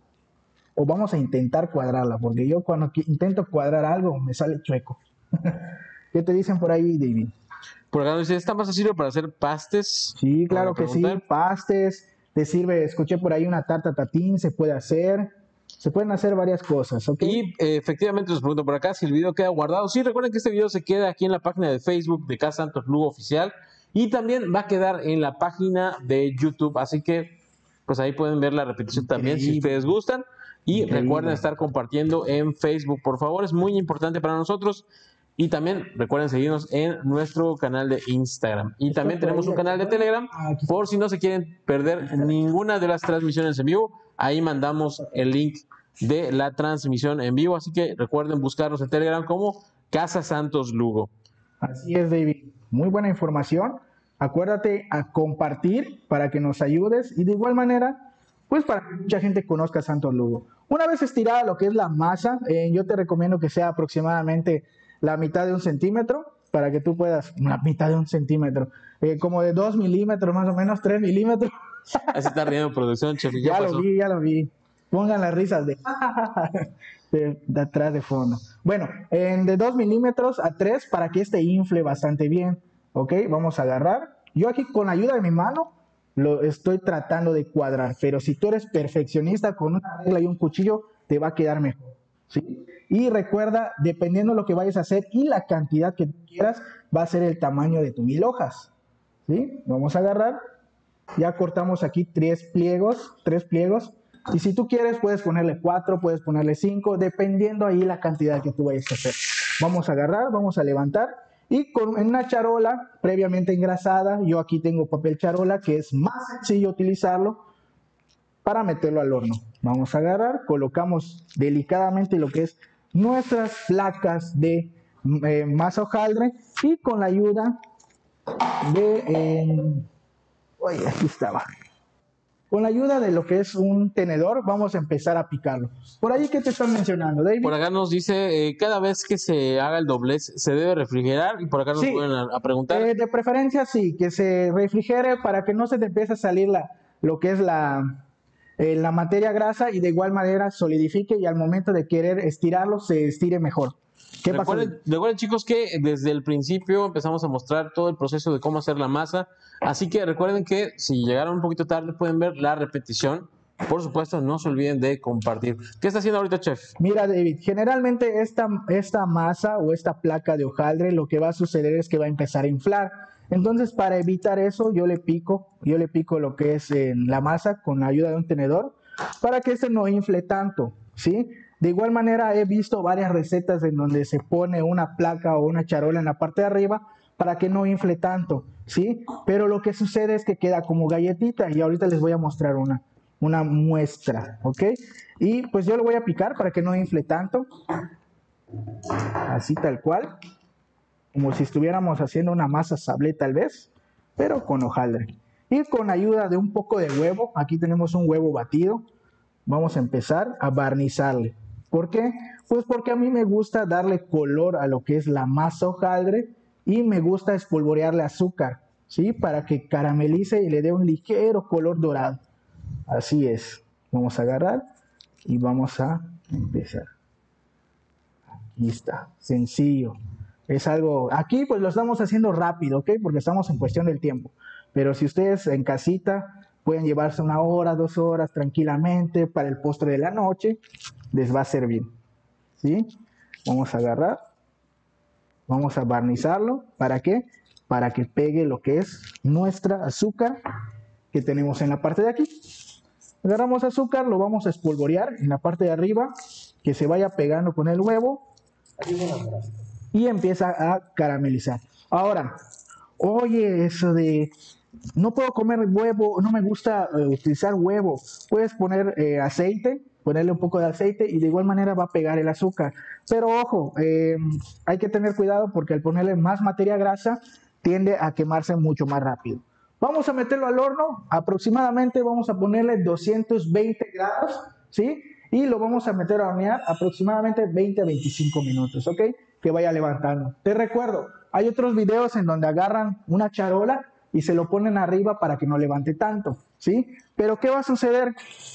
o vamos a intentar cuadrarla, porque yo cuando intento cuadrar algo me sale chueco. ¿Qué te dicen por ahí, David? Por acá dice, ¿esta masa sirve para hacer pastes? Sí, claro que sí, pastes, te sirve, escuché por ahí una tarta tatín, se puede hacer, se pueden hacer varias cosas, ¿ok? Y eh, efectivamente les pregunto por acá si el video queda guardado. Sí, recuerden que este video se queda aquí en la página de Facebook de Casa Santos Lugo Oficial. Y también va a quedar en la página de YouTube, así que pues ahí pueden ver la repetición Increíble. También si ustedes gustan. Y Increíble. Recuerden estar compartiendo en Facebook, por favor, es muy importante para nosotros. Y también recuerden seguirnos en nuestro canal de Instagram. Y también tenemos un canal de Telegram, por si no se quieren perder ninguna de las transmisiones en vivo. Ahí mandamos el link de la transmisión en vivo, así que recuerden buscarnos en Telegram como Casa Santos Lugo. Así es, David. Muy buena información. Acuérdate a compartir para que nos ayudes y de igual manera, pues para que mucha gente conozca Santos Lugo. Una vez estirada lo que es la masa, eh, yo te recomiendo que sea aproximadamente la mitad de un centímetro para que tú puedas, la mitad de un centímetro, eh, como de dos milímetros más o menos, tres milímetros. Así está riendo producción, chef. Ya, ya lo vi, ya lo vi. Pongan las risas de, de, de atrás de fondo. Bueno, en de dos milímetros a tres para que este infle bastante bien. Ok, vamos a agarrar. Yo aquí con la ayuda de mi mano lo estoy tratando de cuadrar, pero si tú eres perfeccionista con una regla y un cuchillo, te va a quedar mejor, ¿sí? Y recuerda, dependiendo de lo que vayas a hacer y la cantidad que tú quieras, va a ser el tamaño de tu mil hojas, ¿sí? Vamos a agarrar. Ya cortamos aquí tres pliegos, tres pliegos. Y si tú quieres, puedes ponerle cuatro, puedes ponerle cinco, dependiendo ahí la cantidad que tú vayas a hacer. Vamos a agarrar, vamos a levantar. Y con en una charola previamente engrasada, yo aquí tengo papel charola, que es más sencillo utilizarlo para meterlo al horno. Vamos a agarrar, colocamos delicadamente lo que es nuestras placas de eh, masa hojaldre y con la ayuda de... Eh, oye, aquí estaba. Con la ayuda de lo que es un tenedor, vamos a empezar a picarlo. Por ahí, ¿qué te están mencionando, David? Por acá nos dice, eh, cada vez que se haga el doblez, ¿se debe refrigerar? Y por acá nos sí. pueden a, a preguntar. Eh, de preferencia, sí, que se refrigere para que no se te empiece a salir la, lo que es la, eh, la materia grasa y de igual manera solidifique y al momento de querer estirarlo se estire mejor. ¿Qué pasó? Recuerden, recuerden, chicos, que desde el principio empezamos a mostrar todo el proceso de cómo hacer la masa, así que recuerden que si llegaron un poquito tarde pueden ver la repetición. Por supuesto, no se olviden de compartir. ¿Qué está haciendo ahorita, chef? Mira, David, generalmente esta, esta masa o esta placa de hojaldre lo que va a suceder es que va a empezar a inflar. Entonces, para evitar eso, yo le pico, yo le pico lo que es eh, la masa con la ayuda de un tenedor para que este no infle tanto, ¿sí? De igual manera, he visto varias recetas en donde se pone una placa o una charola en la parte de arriba para que no infle tanto, ¿sí? Pero lo que sucede es que queda como galletita y ahorita les voy a mostrar una. Una muestra, ¿ok? Y pues yo lo voy a picar para que no infle tanto, así tal cual, como si estuviéramos haciendo una masa sablé tal vez, pero con hojaldre. Y con ayuda de un poco de huevo, aquí tenemos un huevo batido, vamos a empezar a barnizarle. ¿Por qué? Pues porque a mí me gusta darle color a lo que es la masa hojaldre y me gusta espolvorearle azúcar, ¿sí? Para que caramelice y le dé un ligero color dorado. Así es, vamos a agarrar y vamos a empezar. Aquí está, sencillo. Es algo, aquí pues lo estamos haciendo rápido, ¿ok? Porque estamos en cuestión del tiempo. Pero si ustedes en casita pueden llevarse una hora, dos horas tranquilamente para el postre de la noche, les va a servir, ¿sí? Vamos a agarrar, vamos a barnizarlo, ¿para qué? Para que pegue lo que es nuestra azúcar que tenemos en la parte de aquí. Agarramos azúcar, lo vamos a espolvorear en la parte de arriba, que se vaya pegando con el huevo y empieza a caramelizar. Ahora, oye, eso de no puedo comer huevo, no me gusta eh, utilizar huevo. Puedes poner eh, aceite, ponerle un poco de aceite y de igual manera va a pegar el azúcar. Pero ojo, eh, hay que tener cuidado porque al ponerle más materia grasa tiende a quemarse mucho más rápido. Vamos a meterlo al horno, aproximadamente vamos a ponerle doscientos veinte grados, ¿sí? Y lo vamos a meter a hornear aproximadamente veinte a veinticinco minutos, ¿ok? Que vaya levantando. Te recuerdo, hay otros videos en donde agarran una charola y se lo ponen arriba para que no levante tanto, ¿sí? Pero ¿qué va a suceder?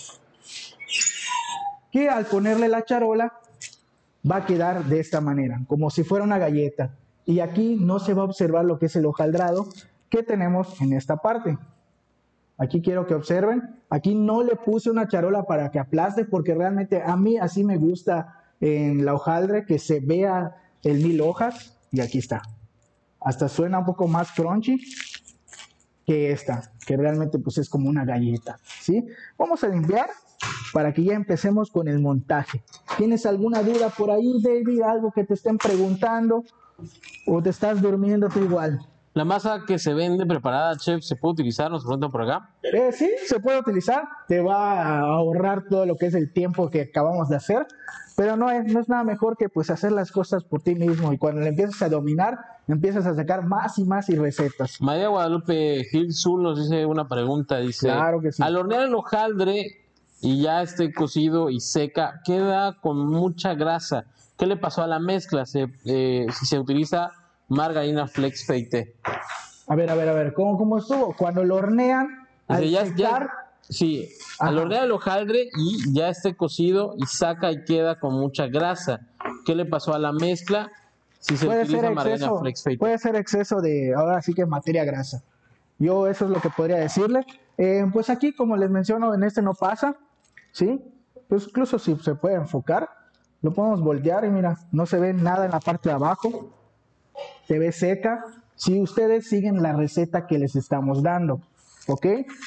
Que al ponerle la charola va a quedar de esta manera, como si fuera una galleta. Y aquí no se va a observar lo que es el hojaldrado que tenemos en esta parte. Aquí quiero que observen, aquí no le puse una charola para que aplaste porque realmente a mí así me gusta en la hojaldre que se vea el mil hojas y aquí está. Hasta suena un poco más crunchy que esta, que realmente pues es como una galleta, ¿sí? Vamos a limpiar para que ya empecemos con el montaje. ¿Tienes alguna duda por ahí, David? ¿Algo que te estén preguntando? ¿O te estás durmiendo tú igual? La masa que se vende preparada, chef, ¿se puede utilizar? Nos preguntan por acá. Eh, sí, se puede utilizar. Te va a ahorrar todo lo que es el tiempo que acabamos de hacer. Pero no es, no es nada mejor que pues hacer las cosas por ti mismo. Y cuando le empiezas a dominar, empiezas a sacar más y más y recetas. María Guadalupe Gil Zul nos dice una pregunta. Dice, claro que sí. Al hornear el hojaldre y ya esté cocido y seca, queda con mucha grasa. ¿Qué le pasó a la mezcla? Se, eh, si se utiliza margarina flex feite. A ver, a ver, a ver, ¿cómo, cómo estuvo? Cuando lo hornean, al ya, secar... ya, sí, Ajá. Al hornear el hojaldre y ya esté cocido y saca y queda con mucha grasa. ¿Qué le pasó a la mezcla? Si se puede utiliza ser margarina exceso, flex feite. Puede ser exceso de, ahora sí que materia grasa. Yo eso es lo que podría decirle. Eh, pues aquí, como les menciono, en este no pasa, ¿sí? Pues incluso si se puede enfocar, lo podemos voltear y mira, no se ve nada en la parte de abajo. Se ve seca, si ustedes siguen la receta que les estamos dando, ¿ok?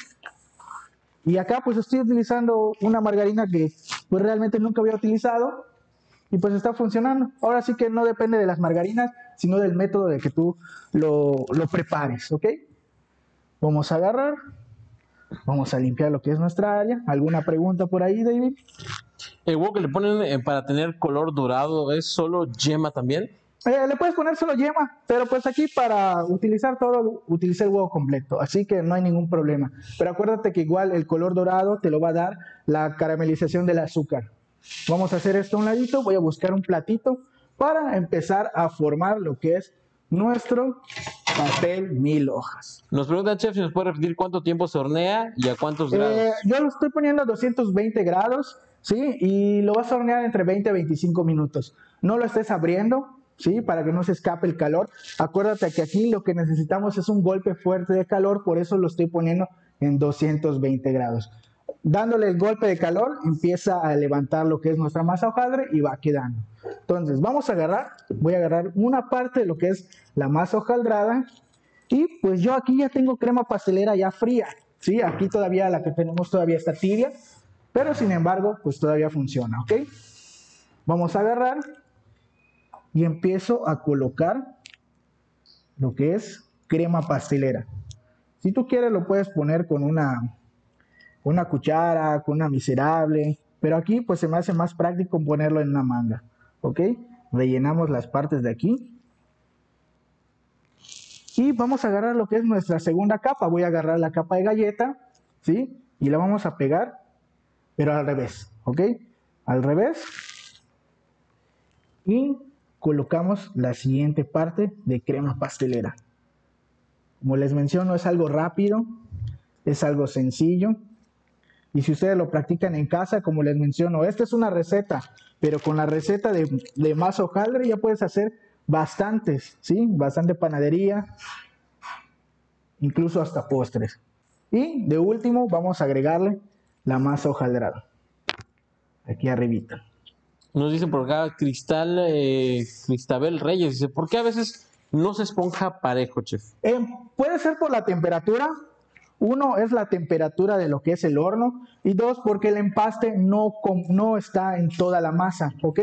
Y acá pues estoy utilizando una margarina que pues realmente nunca había utilizado y pues está funcionando. Ahora sí que no depende de las margarinas, sino del método de que tú lo, lo prepares, ¿ok? Vamos a agarrar, vamos a limpiar lo que es nuestra área. ¿Alguna pregunta por ahí, David? ¿El huevo que le ponen eh, para tener color dorado es solo yema también? Eh, le puedes poner solo yema, pero pues aquí para utilizar todo, utilicé el huevo completo, así que no hay ningún problema. Pero acuérdate que igual el color dorado te lo va a dar la caramelización del azúcar. Vamos a hacer esto a un ladito, voy a buscar un platito para empezar a formar lo que es nuestro pastel mil hojas. Nos pregunta, chef, si nos puede repetir cuánto tiempo se hornea y a cuántos Eh, grados. yo lo estoy poniendo a doscientos veinte grados, ¿sí? Y lo vas a hornear entre veinte a veinticinco minutos. No lo estés abriendo, ¿sí? Para que no se escape el calor. Acuérdate que aquí lo que necesitamos es un golpe fuerte de calor, por eso lo estoy poniendo en doscientos veinte grados. Dándole el golpe de calor, empieza a levantar lo que es nuestra masa hojaldre y va quedando. Entonces, vamos a agarrar, voy a agarrar una parte de lo que es la masa hojaldrada y pues yo aquí ya tengo crema pastelera ya fría, ¿sí? Aquí todavía la que tenemos todavía está tibia, pero sin embargo, pues todavía funciona, ¿ok? Vamos a agarrar y empiezo a colocar lo que es crema pastelera. Si tú quieres lo puedes poner con una, una cuchara, con una miserable, pero aquí pues se me hace más práctico ponerlo en una manga, ¿ok? Rellenamos las partes de aquí. Y vamos a agarrar lo que es nuestra segunda capa. Voy a agarrar la capa de galleta, ¿sí? Y la vamos a pegar, pero al revés, ¿ok? Al revés. Y colocamos la siguiente parte de crema pastelera. Como les menciono, es algo rápido, es algo sencillo. Y si ustedes lo practican en casa, como les menciono, esta es una receta, pero con la receta de, de masa hojaldre ya puedes hacer bastantes, ¿sí? Bastante panadería, incluso hasta postres. Y de último vamos a agregarle la masa hojaldrada, aquí arribita. Nos dice por acá Cristal, eh, Cristabel Reyes, dice, ¿por qué a veces no se esponja parejo, chef? Eh, puede ser por la temperatura. Uno es la temperatura de lo que es el horno y dos porque el empaste no, no está en toda la masa, ¿ok?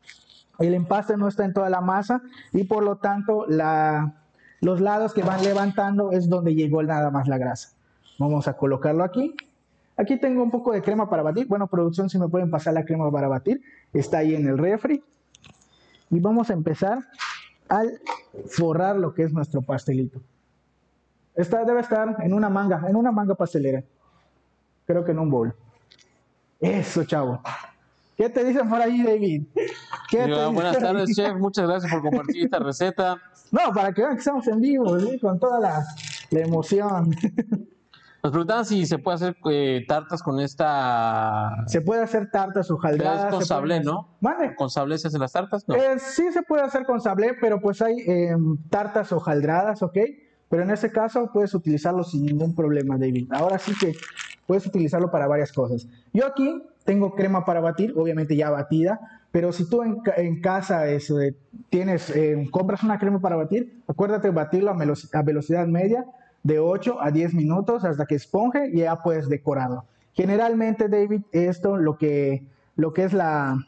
El empaste no está en toda la masa y por lo tanto la, los lados que van levantando es donde llegó nada más la grasa. Vamos a colocarlo aquí. Aquí tengo un poco de crema para batir. Bueno, producción, si me pueden pasar la crema para batir. Está ahí en el refri. Y vamos a empezar a forrar lo que es nuestro pastelito. Esta debe estar en una manga, en una manga pastelera. Creo que en un bowl. Eso, chavo. ¿Qué te dicen por ahí, David? ¿Qué Digo, te buenas dicen? tardes, chef. Muchas gracias por compartir esta receta. No, para que vean que estamos en vivo, ¿sí? Con toda la, la emoción. Nos preguntaban si se puede hacer eh, tartas con esta... Se puede hacer tartas hojaldradas. Es con se sablé, pueden- ¿no? ¿Mande? ¿Con sablé se hacen las tartas? No. Eh, sí se puede hacer con sablé, pero pues hay eh, tartas hojaldradas, ¿ok? Pero en este caso puedes utilizarlo sin ningún problema, David. Ahora sí que puedes utilizarlo para varias cosas. Yo aquí tengo crema para batir, obviamente ya batida, pero si tú en, ca- en casa es, eh, tienes, eh, compras una crema para batir, acuérdate de batirlo a, veloc- a velocidad media de ocho a diez minutos hasta que esponje y ya puedes decorarlo. Generalmente, David, esto lo que, lo que es la,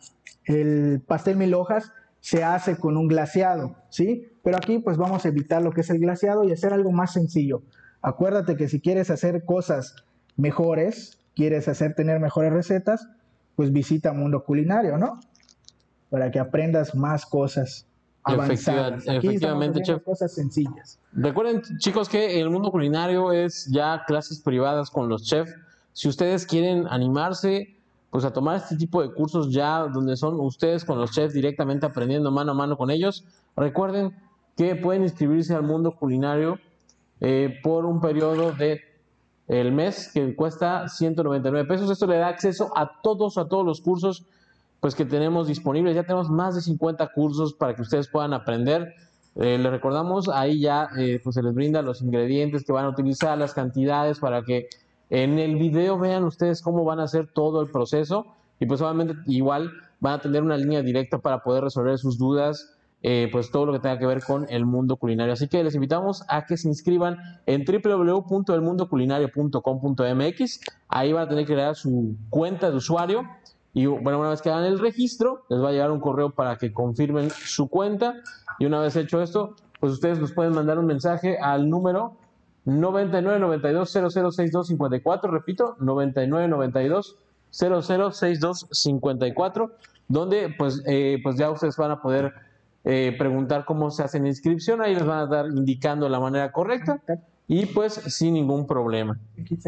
el pastel mil hojas se hace con un glaseado, ¿sí? Pero aquí pues vamos a evitar lo que es el glaseado y hacer algo más sencillo. Acuérdate que si quieres hacer cosas mejores, quieres hacer tener mejores recetas, pues visita Mundo Culinario, ¿no? Para que aprendas más cosas avanzadas. Efectiva- Aquí estamos efectivamente, haciendo chef. cosas sencillas. Recuerden, chicos, que el mundo culinario es ya clases privadas con los chefs. Si ustedes quieren animarse, pues a tomar este tipo de cursos ya donde son ustedes con los chefs directamente aprendiendo mano a mano con ellos, recuerden que pueden inscribirse al mundo culinario eh, por un periodo de el mes que cuesta ciento noventa y nueve pesos. Esto le da acceso a todos, a todos los cursos pues que tenemos disponibles. Ya tenemos más de cincuenta cursos para que ustedes puedan aprender. Eh, les recordamos, ahí ya eh, pues se les brinda los ingredientes que van a utilizar, las cantidades, para que en el video vean ustedes cómo van a hacer todo el proceso y pues obviamente igual van a tener una línea directa para poder resolver sus dudas, eh, pues todo lo que tenga que ver con el mundo culinario. Así que les invitamos a que se inscriban en w w w punto el mundo culinario punto com punto m x. Ahí van a tener que crear su cuenta de usuario y bueno, una vez que hagan el registro, les va a llegar un correo para que confirmen su cuenta y una vez hecho esto, pues ustedes nos pueden mandar un mensaje al número noventa y nueve noventa y dos cero cero sesenta y dos cincuenta y cuatro, repito, noventa y nueve noventa y dos cero cero sesenta y dos cincuenta y cuatro, donde pues, eh, pues ya ustedes van a poder eh, preguntar cómo se hace la inscripción, ahí les van a estar indicando la manera correcta y pues sin ningún problema. Aquí sí.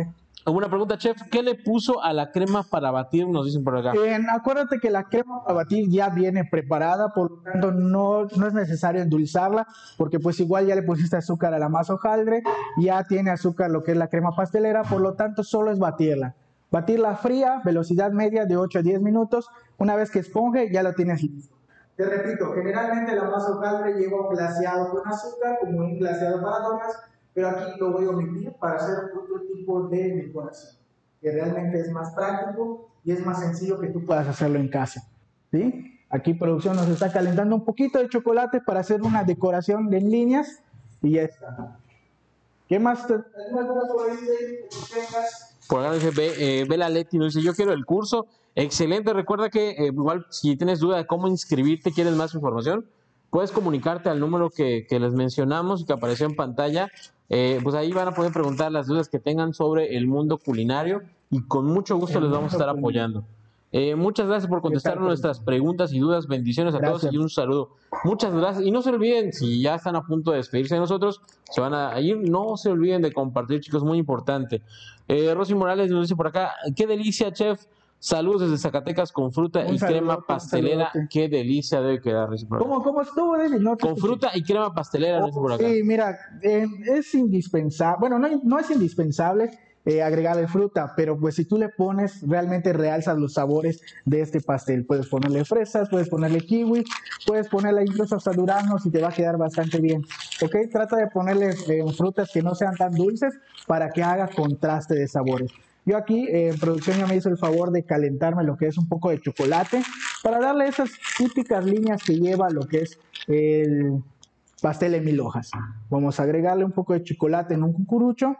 Una pregunta, chef, ¿qué le puso a la crema para batir? Nos dicen por acá. Eh, acuérdate que la crema para batir ya viene preparada, por lo tanto no, no es necesario endulzarla, porque pues igual ya le pusiste azúcar a la masa hojaldre, ya tiene azúcar lo que es la crema pastelera, por lo tanto solo es batirla. Batirla fría, velocidad media de ocho a diez minutos, una vez que esponje ya lo tienes listo. Te repito, generalmente la masa hojaldre lleva glaseado con azúcar, como un glaseado para donas, pero aquí lo voy a omitir para hacer otro tipo de decoración, que realmente es más práctico y es más sencillo que tú puedas hacerlo en casa, ¿sí? Aquí producción nos está calentando un poquito de chocolate para hacer una decoración de líneas y ya está. ¿Qué más? Te, ¿alguna duda por ahí que tengas? Por acá dice, ve, eh, Bela Leti nos dice, yo quiero el curso. Excelente, recuerda que eh, igual si tienes duda de cómo inscribirte, quieres más información, puedes comunicarte al número que, que les mencionamos y que apareció en pantalla. Eh, pues ahí van a poder preguntar las dudas que tengan sobre el mundo culinario y con mucho gusto El les vamos a estar mundo apoyando. Eh, muchas gracias por contestar nuestras preguntas y dudas. Bendiciones a Gracias. todos y un saludo. Muchas gracias. Y no se olviden, si ya están a punto de despedirse de nosotros, se van a ir, no se olviden de compartir, chicos, muy importante. Eh, Rosy Morales nos dice por acá, qué delicia, chef. Saludos desde Zacatecas con fruta Un y saludote, crema un pastelera. saludote. Qué delicia debe quedar. Dice por acá. ¿Cómo, cómo estuvo, David? No te Con escuché. fruta y crema pastelera, Oh, dice por acá. sí, mira, eh, es indispensable, bueno, no, no es indispensable eh, agregarle fruta, pero pues si tú le pones, realmente realzas los sabores de este pastel. Puedes ponerle fresas, puedes ponerle kiwi, puedes ponerle incluso hasta duranos y te va a quedar bastante bien. ¿Ok? Trata de ponerle eh, frutas que no sean tan dulces para que haga contraste de sabores. Yo aquí eh, en producción ya me hizo el favor de calentarme lo que es un poco de chocolate para darle esas típicas líneas que lleva lo que es el pastel de mil hojas. Vamos a agregarle un poco de chocolate en un cucurucho,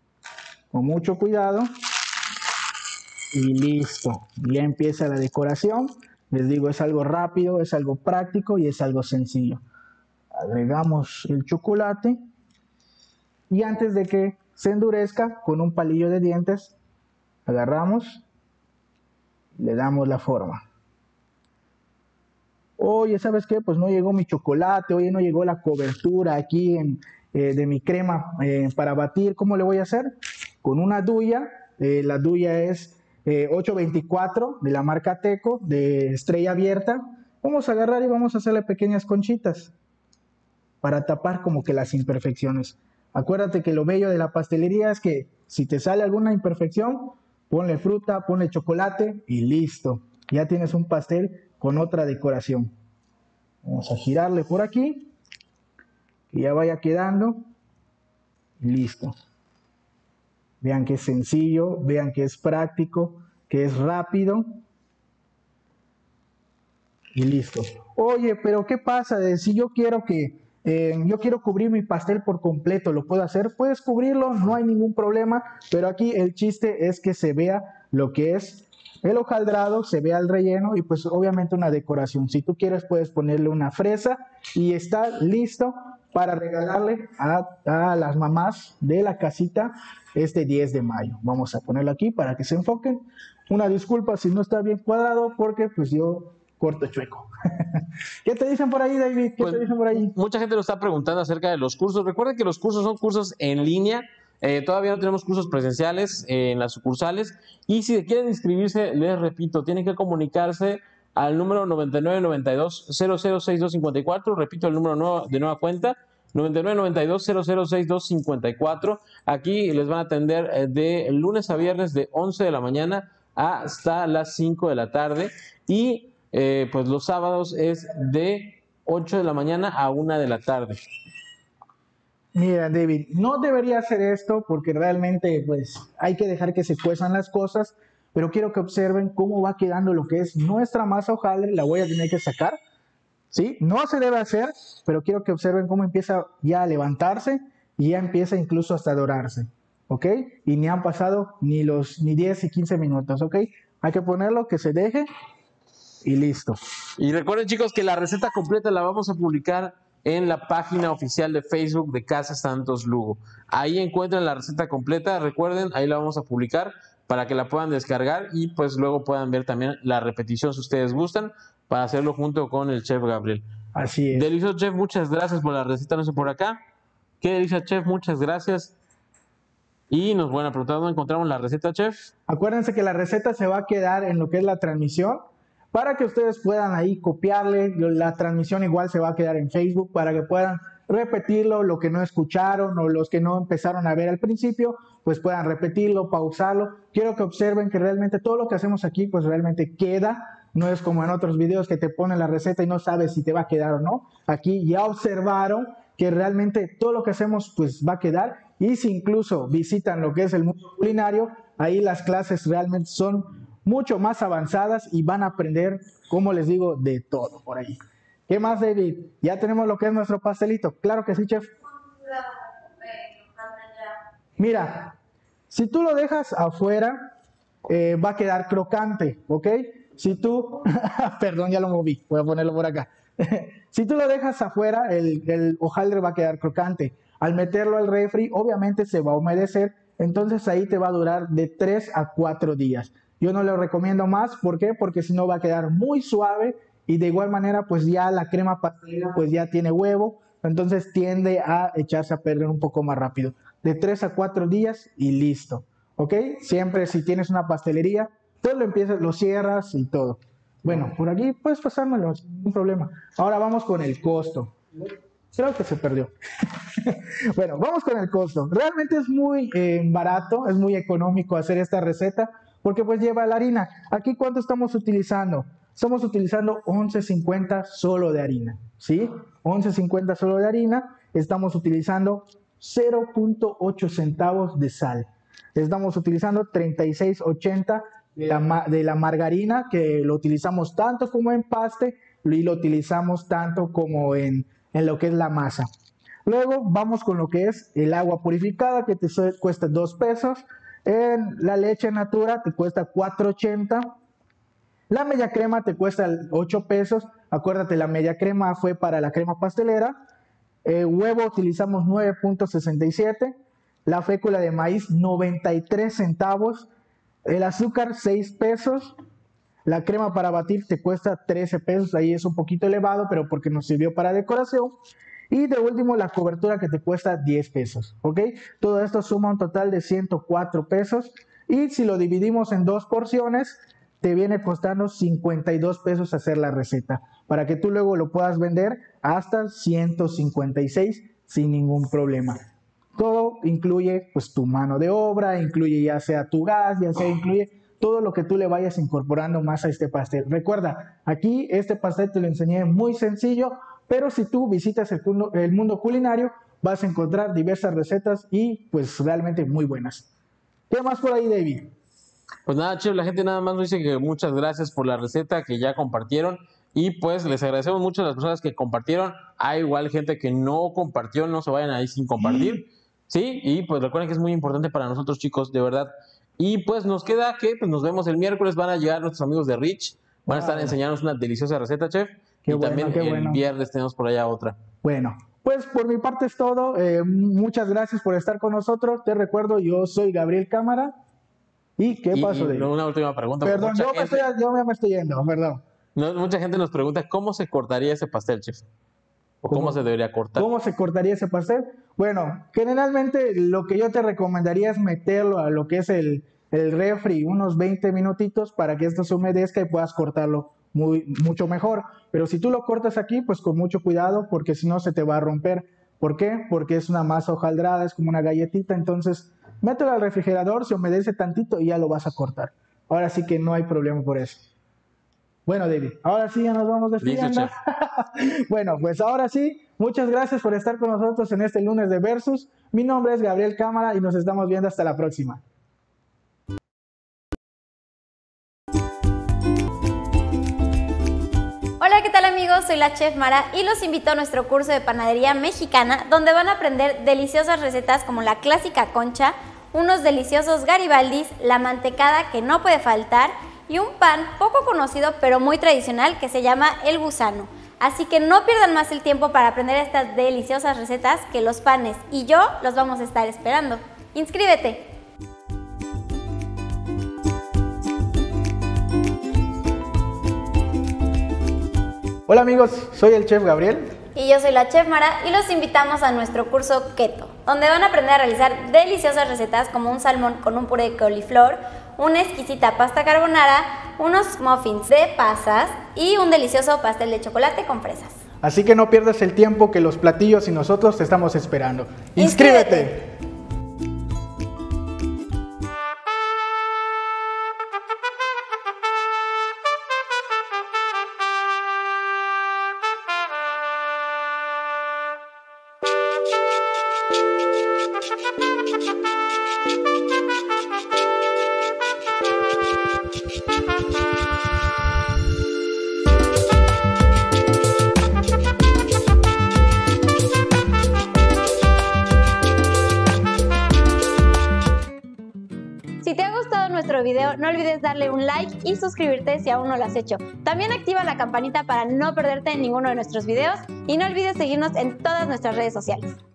con mucho cuidado, y listo. Ya empieza la decoración. Les digo, es algo rápido, es algo práctico y es algo sencillo. Agregamos el chocolate y antes de que se endurezca, con un palillo de dientes, agarramos, le damos la forma. Oye, ¿sabes qué? Pues no llegó mi chocolate, oye, no llegó la cobertura aquí en, eh, de mi crema eh, para batir. ¿Cómo le voy a hacer? Con una duya, eh, la duya es eh, ocho veinticuatro de la marca Teco, de estrella abierta. Vamos a agarrar y vamos a hacerle pequeñas conchitas para tapar como que las imperfecciones. Acuérdate que lo bello de la pastelería es que si te sale alguna imperfección, ponle fruta, ponle chocolate y listo. Ya tienes un pastel con otra decoración. Vamos a girarle por aquí, que ya vaya quedando. Y listo. Vean que es sencillo, vean que es práctico, que es rápido. Y listo. Oye, pero ¿qué pasa de si yo quiero que Eh, yo quiero cubrir mi pastel por completo? ¿Lo puedo hacer? Puedes cubrirlo, no hay ningún problema, pero aquí el chiste es que se vea lo que es el hojaldrado, se vea el relleno y pues obviamente una decoración. Si tú quieres puedes ponerle una fresa y está listo para regalarle a, a las mamás de la casita este diez de mayo. Vamos a ponerlo aquí para que se enfoquen. Una disculpa si no está bien cuadrado porque pues yo corto chueco. ¿Qué te dicen por ahí, David? ¿Qué Pues, te dicen por ahí? mucha gente nos está preguntando acerca de los cursos. Recuerden que los cursos son cursos en línea. Eh, todavía no tenemos cursos presenciales eh, en las sucursales. Y si quieren inscribirse, les repito, tienen que comunicarse al número noventa y nueve noventa y dos cero cero seis dos cincuenta y cuatro. Repito el número nuevo, de nueva cuenta, noventa y nueve noventa y dos cero cero seis dos cincuenta y cuatro. Aquí les van a atender eh, de lunes a viernes de once de la mañana hasta las cinco de la tarde. Y Eh, pues los sábados es de ocho de la mañana a una de la tarde. Mira, David, no debería hacer esto porque realmente pues hay que dejar que se cuezan las cosas, pero quiero que observen cómo va quedando lo que es nuestra masa hojaldre. La voy a tener que sacar, ¿sí? No se debe hacer, pero quiero que observen cómo empieza ya a levantarse y ya empieza incluso hasta a dorarse, ¿ok? Y ni han pasado ni los ni diez y quince minutos, ¿ok? Hay que ponerlo que se deje y listo. Y recuerden, chicos, que la receta completa la vamos a publicar en la página oficial de Facebook de Casa Santos Lugo. Ahí encuentran la receta completa, recuerden, ahí la vamos a publicar para que la puedan descargar y pues luego puedan ver también la repetición si ustedes gustan, para hacerlo junto con el chef Gabriel. Así es. Delicioso, chef, muchas gracias por la receta, no sé por acá. Qué delicia, chef, muchas gracias. Y nos van a preguntar dónde encontramos la receta, chef. Acuérdense que la receta se va a quedar en lo que es la transmisión para que ustedes puedan ahí copiarle. La transmisión igual se va a quedar en Facebook para que puedan repetirlo, lo que no escucharon o los que no empezaron a ver al principio, pues puedan repetirlo, pausarlo. Quiero que observen que realmente todo lo que hacemos aquí pues realmente queda. No es como en otros videos que te ponen la receta y no sabes si te va a quedar o no. Aquí ya observaron que realmente todo lo que hacemos pues va a quedar. Y si incluso visitan lo que es el mundo culinario, ahí las clases realmente son mucho más avanzadas y van a aprender, como les digo, de todo por ahí. ¿Qué más, David? Ya tenemos lo que es nuestro pastelito. Claro que sí, chef. Mira, si tú lo dejas afuera, eh, va a quedar crocante, ¿ok? Si tú, perdón, ya lo moví, voy a ponerlo por acá. Si tú lo dejas afuera, el, el hojaldre va a quedar crocante. Al meterlo al refri, obviamente se va a humedecer, entonces ahí te va a durar de tres a cuatro días. Yo no lo recomiendo más, ¿por qué? Porque si no va a quedar muy suave y de igual manera pues ya la crema pastelera pues ya tiene huevo, entonces tiende a echarse a perder un poco más rápido. De tres a cuatro días y listo, ¿ok? Siempre si tienes una pastelería, pues lo empiezas, lo cierras y todo. Bueno, por aquí puedes pasármelo, sin ningún problema. Ahora vamos con el costo. Creo que se perdió. Bueno, vamos con el costo. Realmente es muy eh, barato, es muy económico hacer esta receta porque pues lleva la harina. Aquí, ¿cuánto estamos utilizando? Estamos utilizando once cincuenta solo de harina, ¿sí? once cincuenta solo de harina. Estamos utilizando cero punto ocho centavos de sal. Estamos utilizando treinta y seis ochenta de la, de la margarina, que lo utilizamos tanto como en paste y lo utilizamos tanto como en, en lo que es la masa. Luego vamos con lo que es el agua purificada, que te cuesta dos pesos. En la leche natura te cuesta cuatro ochenta. La media crema te cuesta ocho pesos. Acuérdate, la media crema fue para la crema pastelera. Eh, huevo utilizamos nueve punto sesenta y siete. La fécula de maíz noventa y tres centavos. El azúcar seis pesos. La crema para batir te cuesta trece pesos. Ahí es un poquito elevado, pero porque nos sirvió para decoración. Y de último, la cobertura, que te cuesta diez pesos, ¿ok? Todo esto suma un total de ciento cuatro pesos. Y si lo dividimos en dos porciones, te viene costando cincuenta y dos pesos hacer la receta, para que tú luego lo puedas vender hasta ciento cincuenta y seis sin ningún problema. Todo incluye pues tu mano de obra, incluye ya sea tu gas, ya sea incluye todo lo que tú le vayas incorporando más a este pastel. Recuerda, aquí este pastel te lo enseñé muy sencillo, pero si tú visitas el mundo, el mundo culinario, vas a encontrar diversas recetas y pues realmente muy buenas. ¿Qué más por ahí, David? Pues nada, chef, la gente nada más nos dice que muchas gracias por la receta que ya compartieron y pues les agradecemos mucho a las personas que compartieron. Hay igual gente que no compartió, no se vayan ahí sin compartir, ¿sí? Y pues recuerden que es muy importante para nosotros, chicos, de verdad. Y pues nos queda que pues nos vemos el miércoles, van a llegar nuestros amigos de Rich, van a estar enseñándonos una deliciosa receta, chef. Qué y bueno, también qué el bueno. viernes tenemos por allá otra. Bueno, pues por mi parte es todo. Eh, muchas gracias por estar con nosotros. Te recuerdo, yo soy Gabriel Cámara. ¿Y qué Y, pasó, y David? una última pregunta. Perdón, Mucha yo me, gente- estoy, yo me estoy yendo, perdón. No, mucha gente nos pregunta cómo se cortaría ese pastel, chef. O cómo, ¿Cómo? se debería cortar. ¿Cómo se cortaría ese pastel? Bueno, generalmente lo que yo te recomendaría es meterlo a lo que es el, el refri unos veinte minutitos para que esto se humedezca y puedas cortarlo muy, mucho mejor. Pero si tú lo cortas aquí, pues con mucho cuidado, porque si no se te va a romper. ¿Por qué? Porque es una masa hojaldrada, es como una galletita, entonces mételo al refrigerador, se humedece tantito y ya lo vas a cortar. Ahora sí que no hay problema por eso. Bueno, David, ahora sí ya nos vamos despidiendo. Listo, Bueno, pues ahora sí, muchas gracias por estar con nosotros en este lunes de Versus. Mi nombre es Gabriel Cámara y nos estamos viendo hasta la próxima. Hola, ¿qué tal amigos? Soy la Chef Mara y los invito a nuestro curso de panadería mexicana, donde van a aprender deliciosas recetas como la clásica concha, unos deliciosos garibaldis, la mantecada que no puede faltar y un pan poco conocido pero muy tradicional que se llama el gusano. Así que no pierdan más el tiempo para aprender estas deliciosas recetas, que los panes y yo los vamos a estar esperando. ¡Inscríbete! Hola amigos, soy el Chef Gabriel Y yo soy la Chef Mara y los invitamos a nuestro curso Keto, donde van a aprender a realizar deliciosas recetas como un salmón con un puré de coliflor, una exquisita pasta carbonara, unos muffins de pasas y un delicioso pastel de chocolate con fresas. Así que no pierdas el tiempo, que los platillos y nosotros te estamos esperando. ¡Inscríbete! ¡Inscríbete! Si te ha gustado nuestro video, no olvides darle un like y suscribirte si aún no lo has hecho. También activa la campanita para no perderte ninguno de nuestros videos y no olvides seguirnos en todas nuestras redes sociales.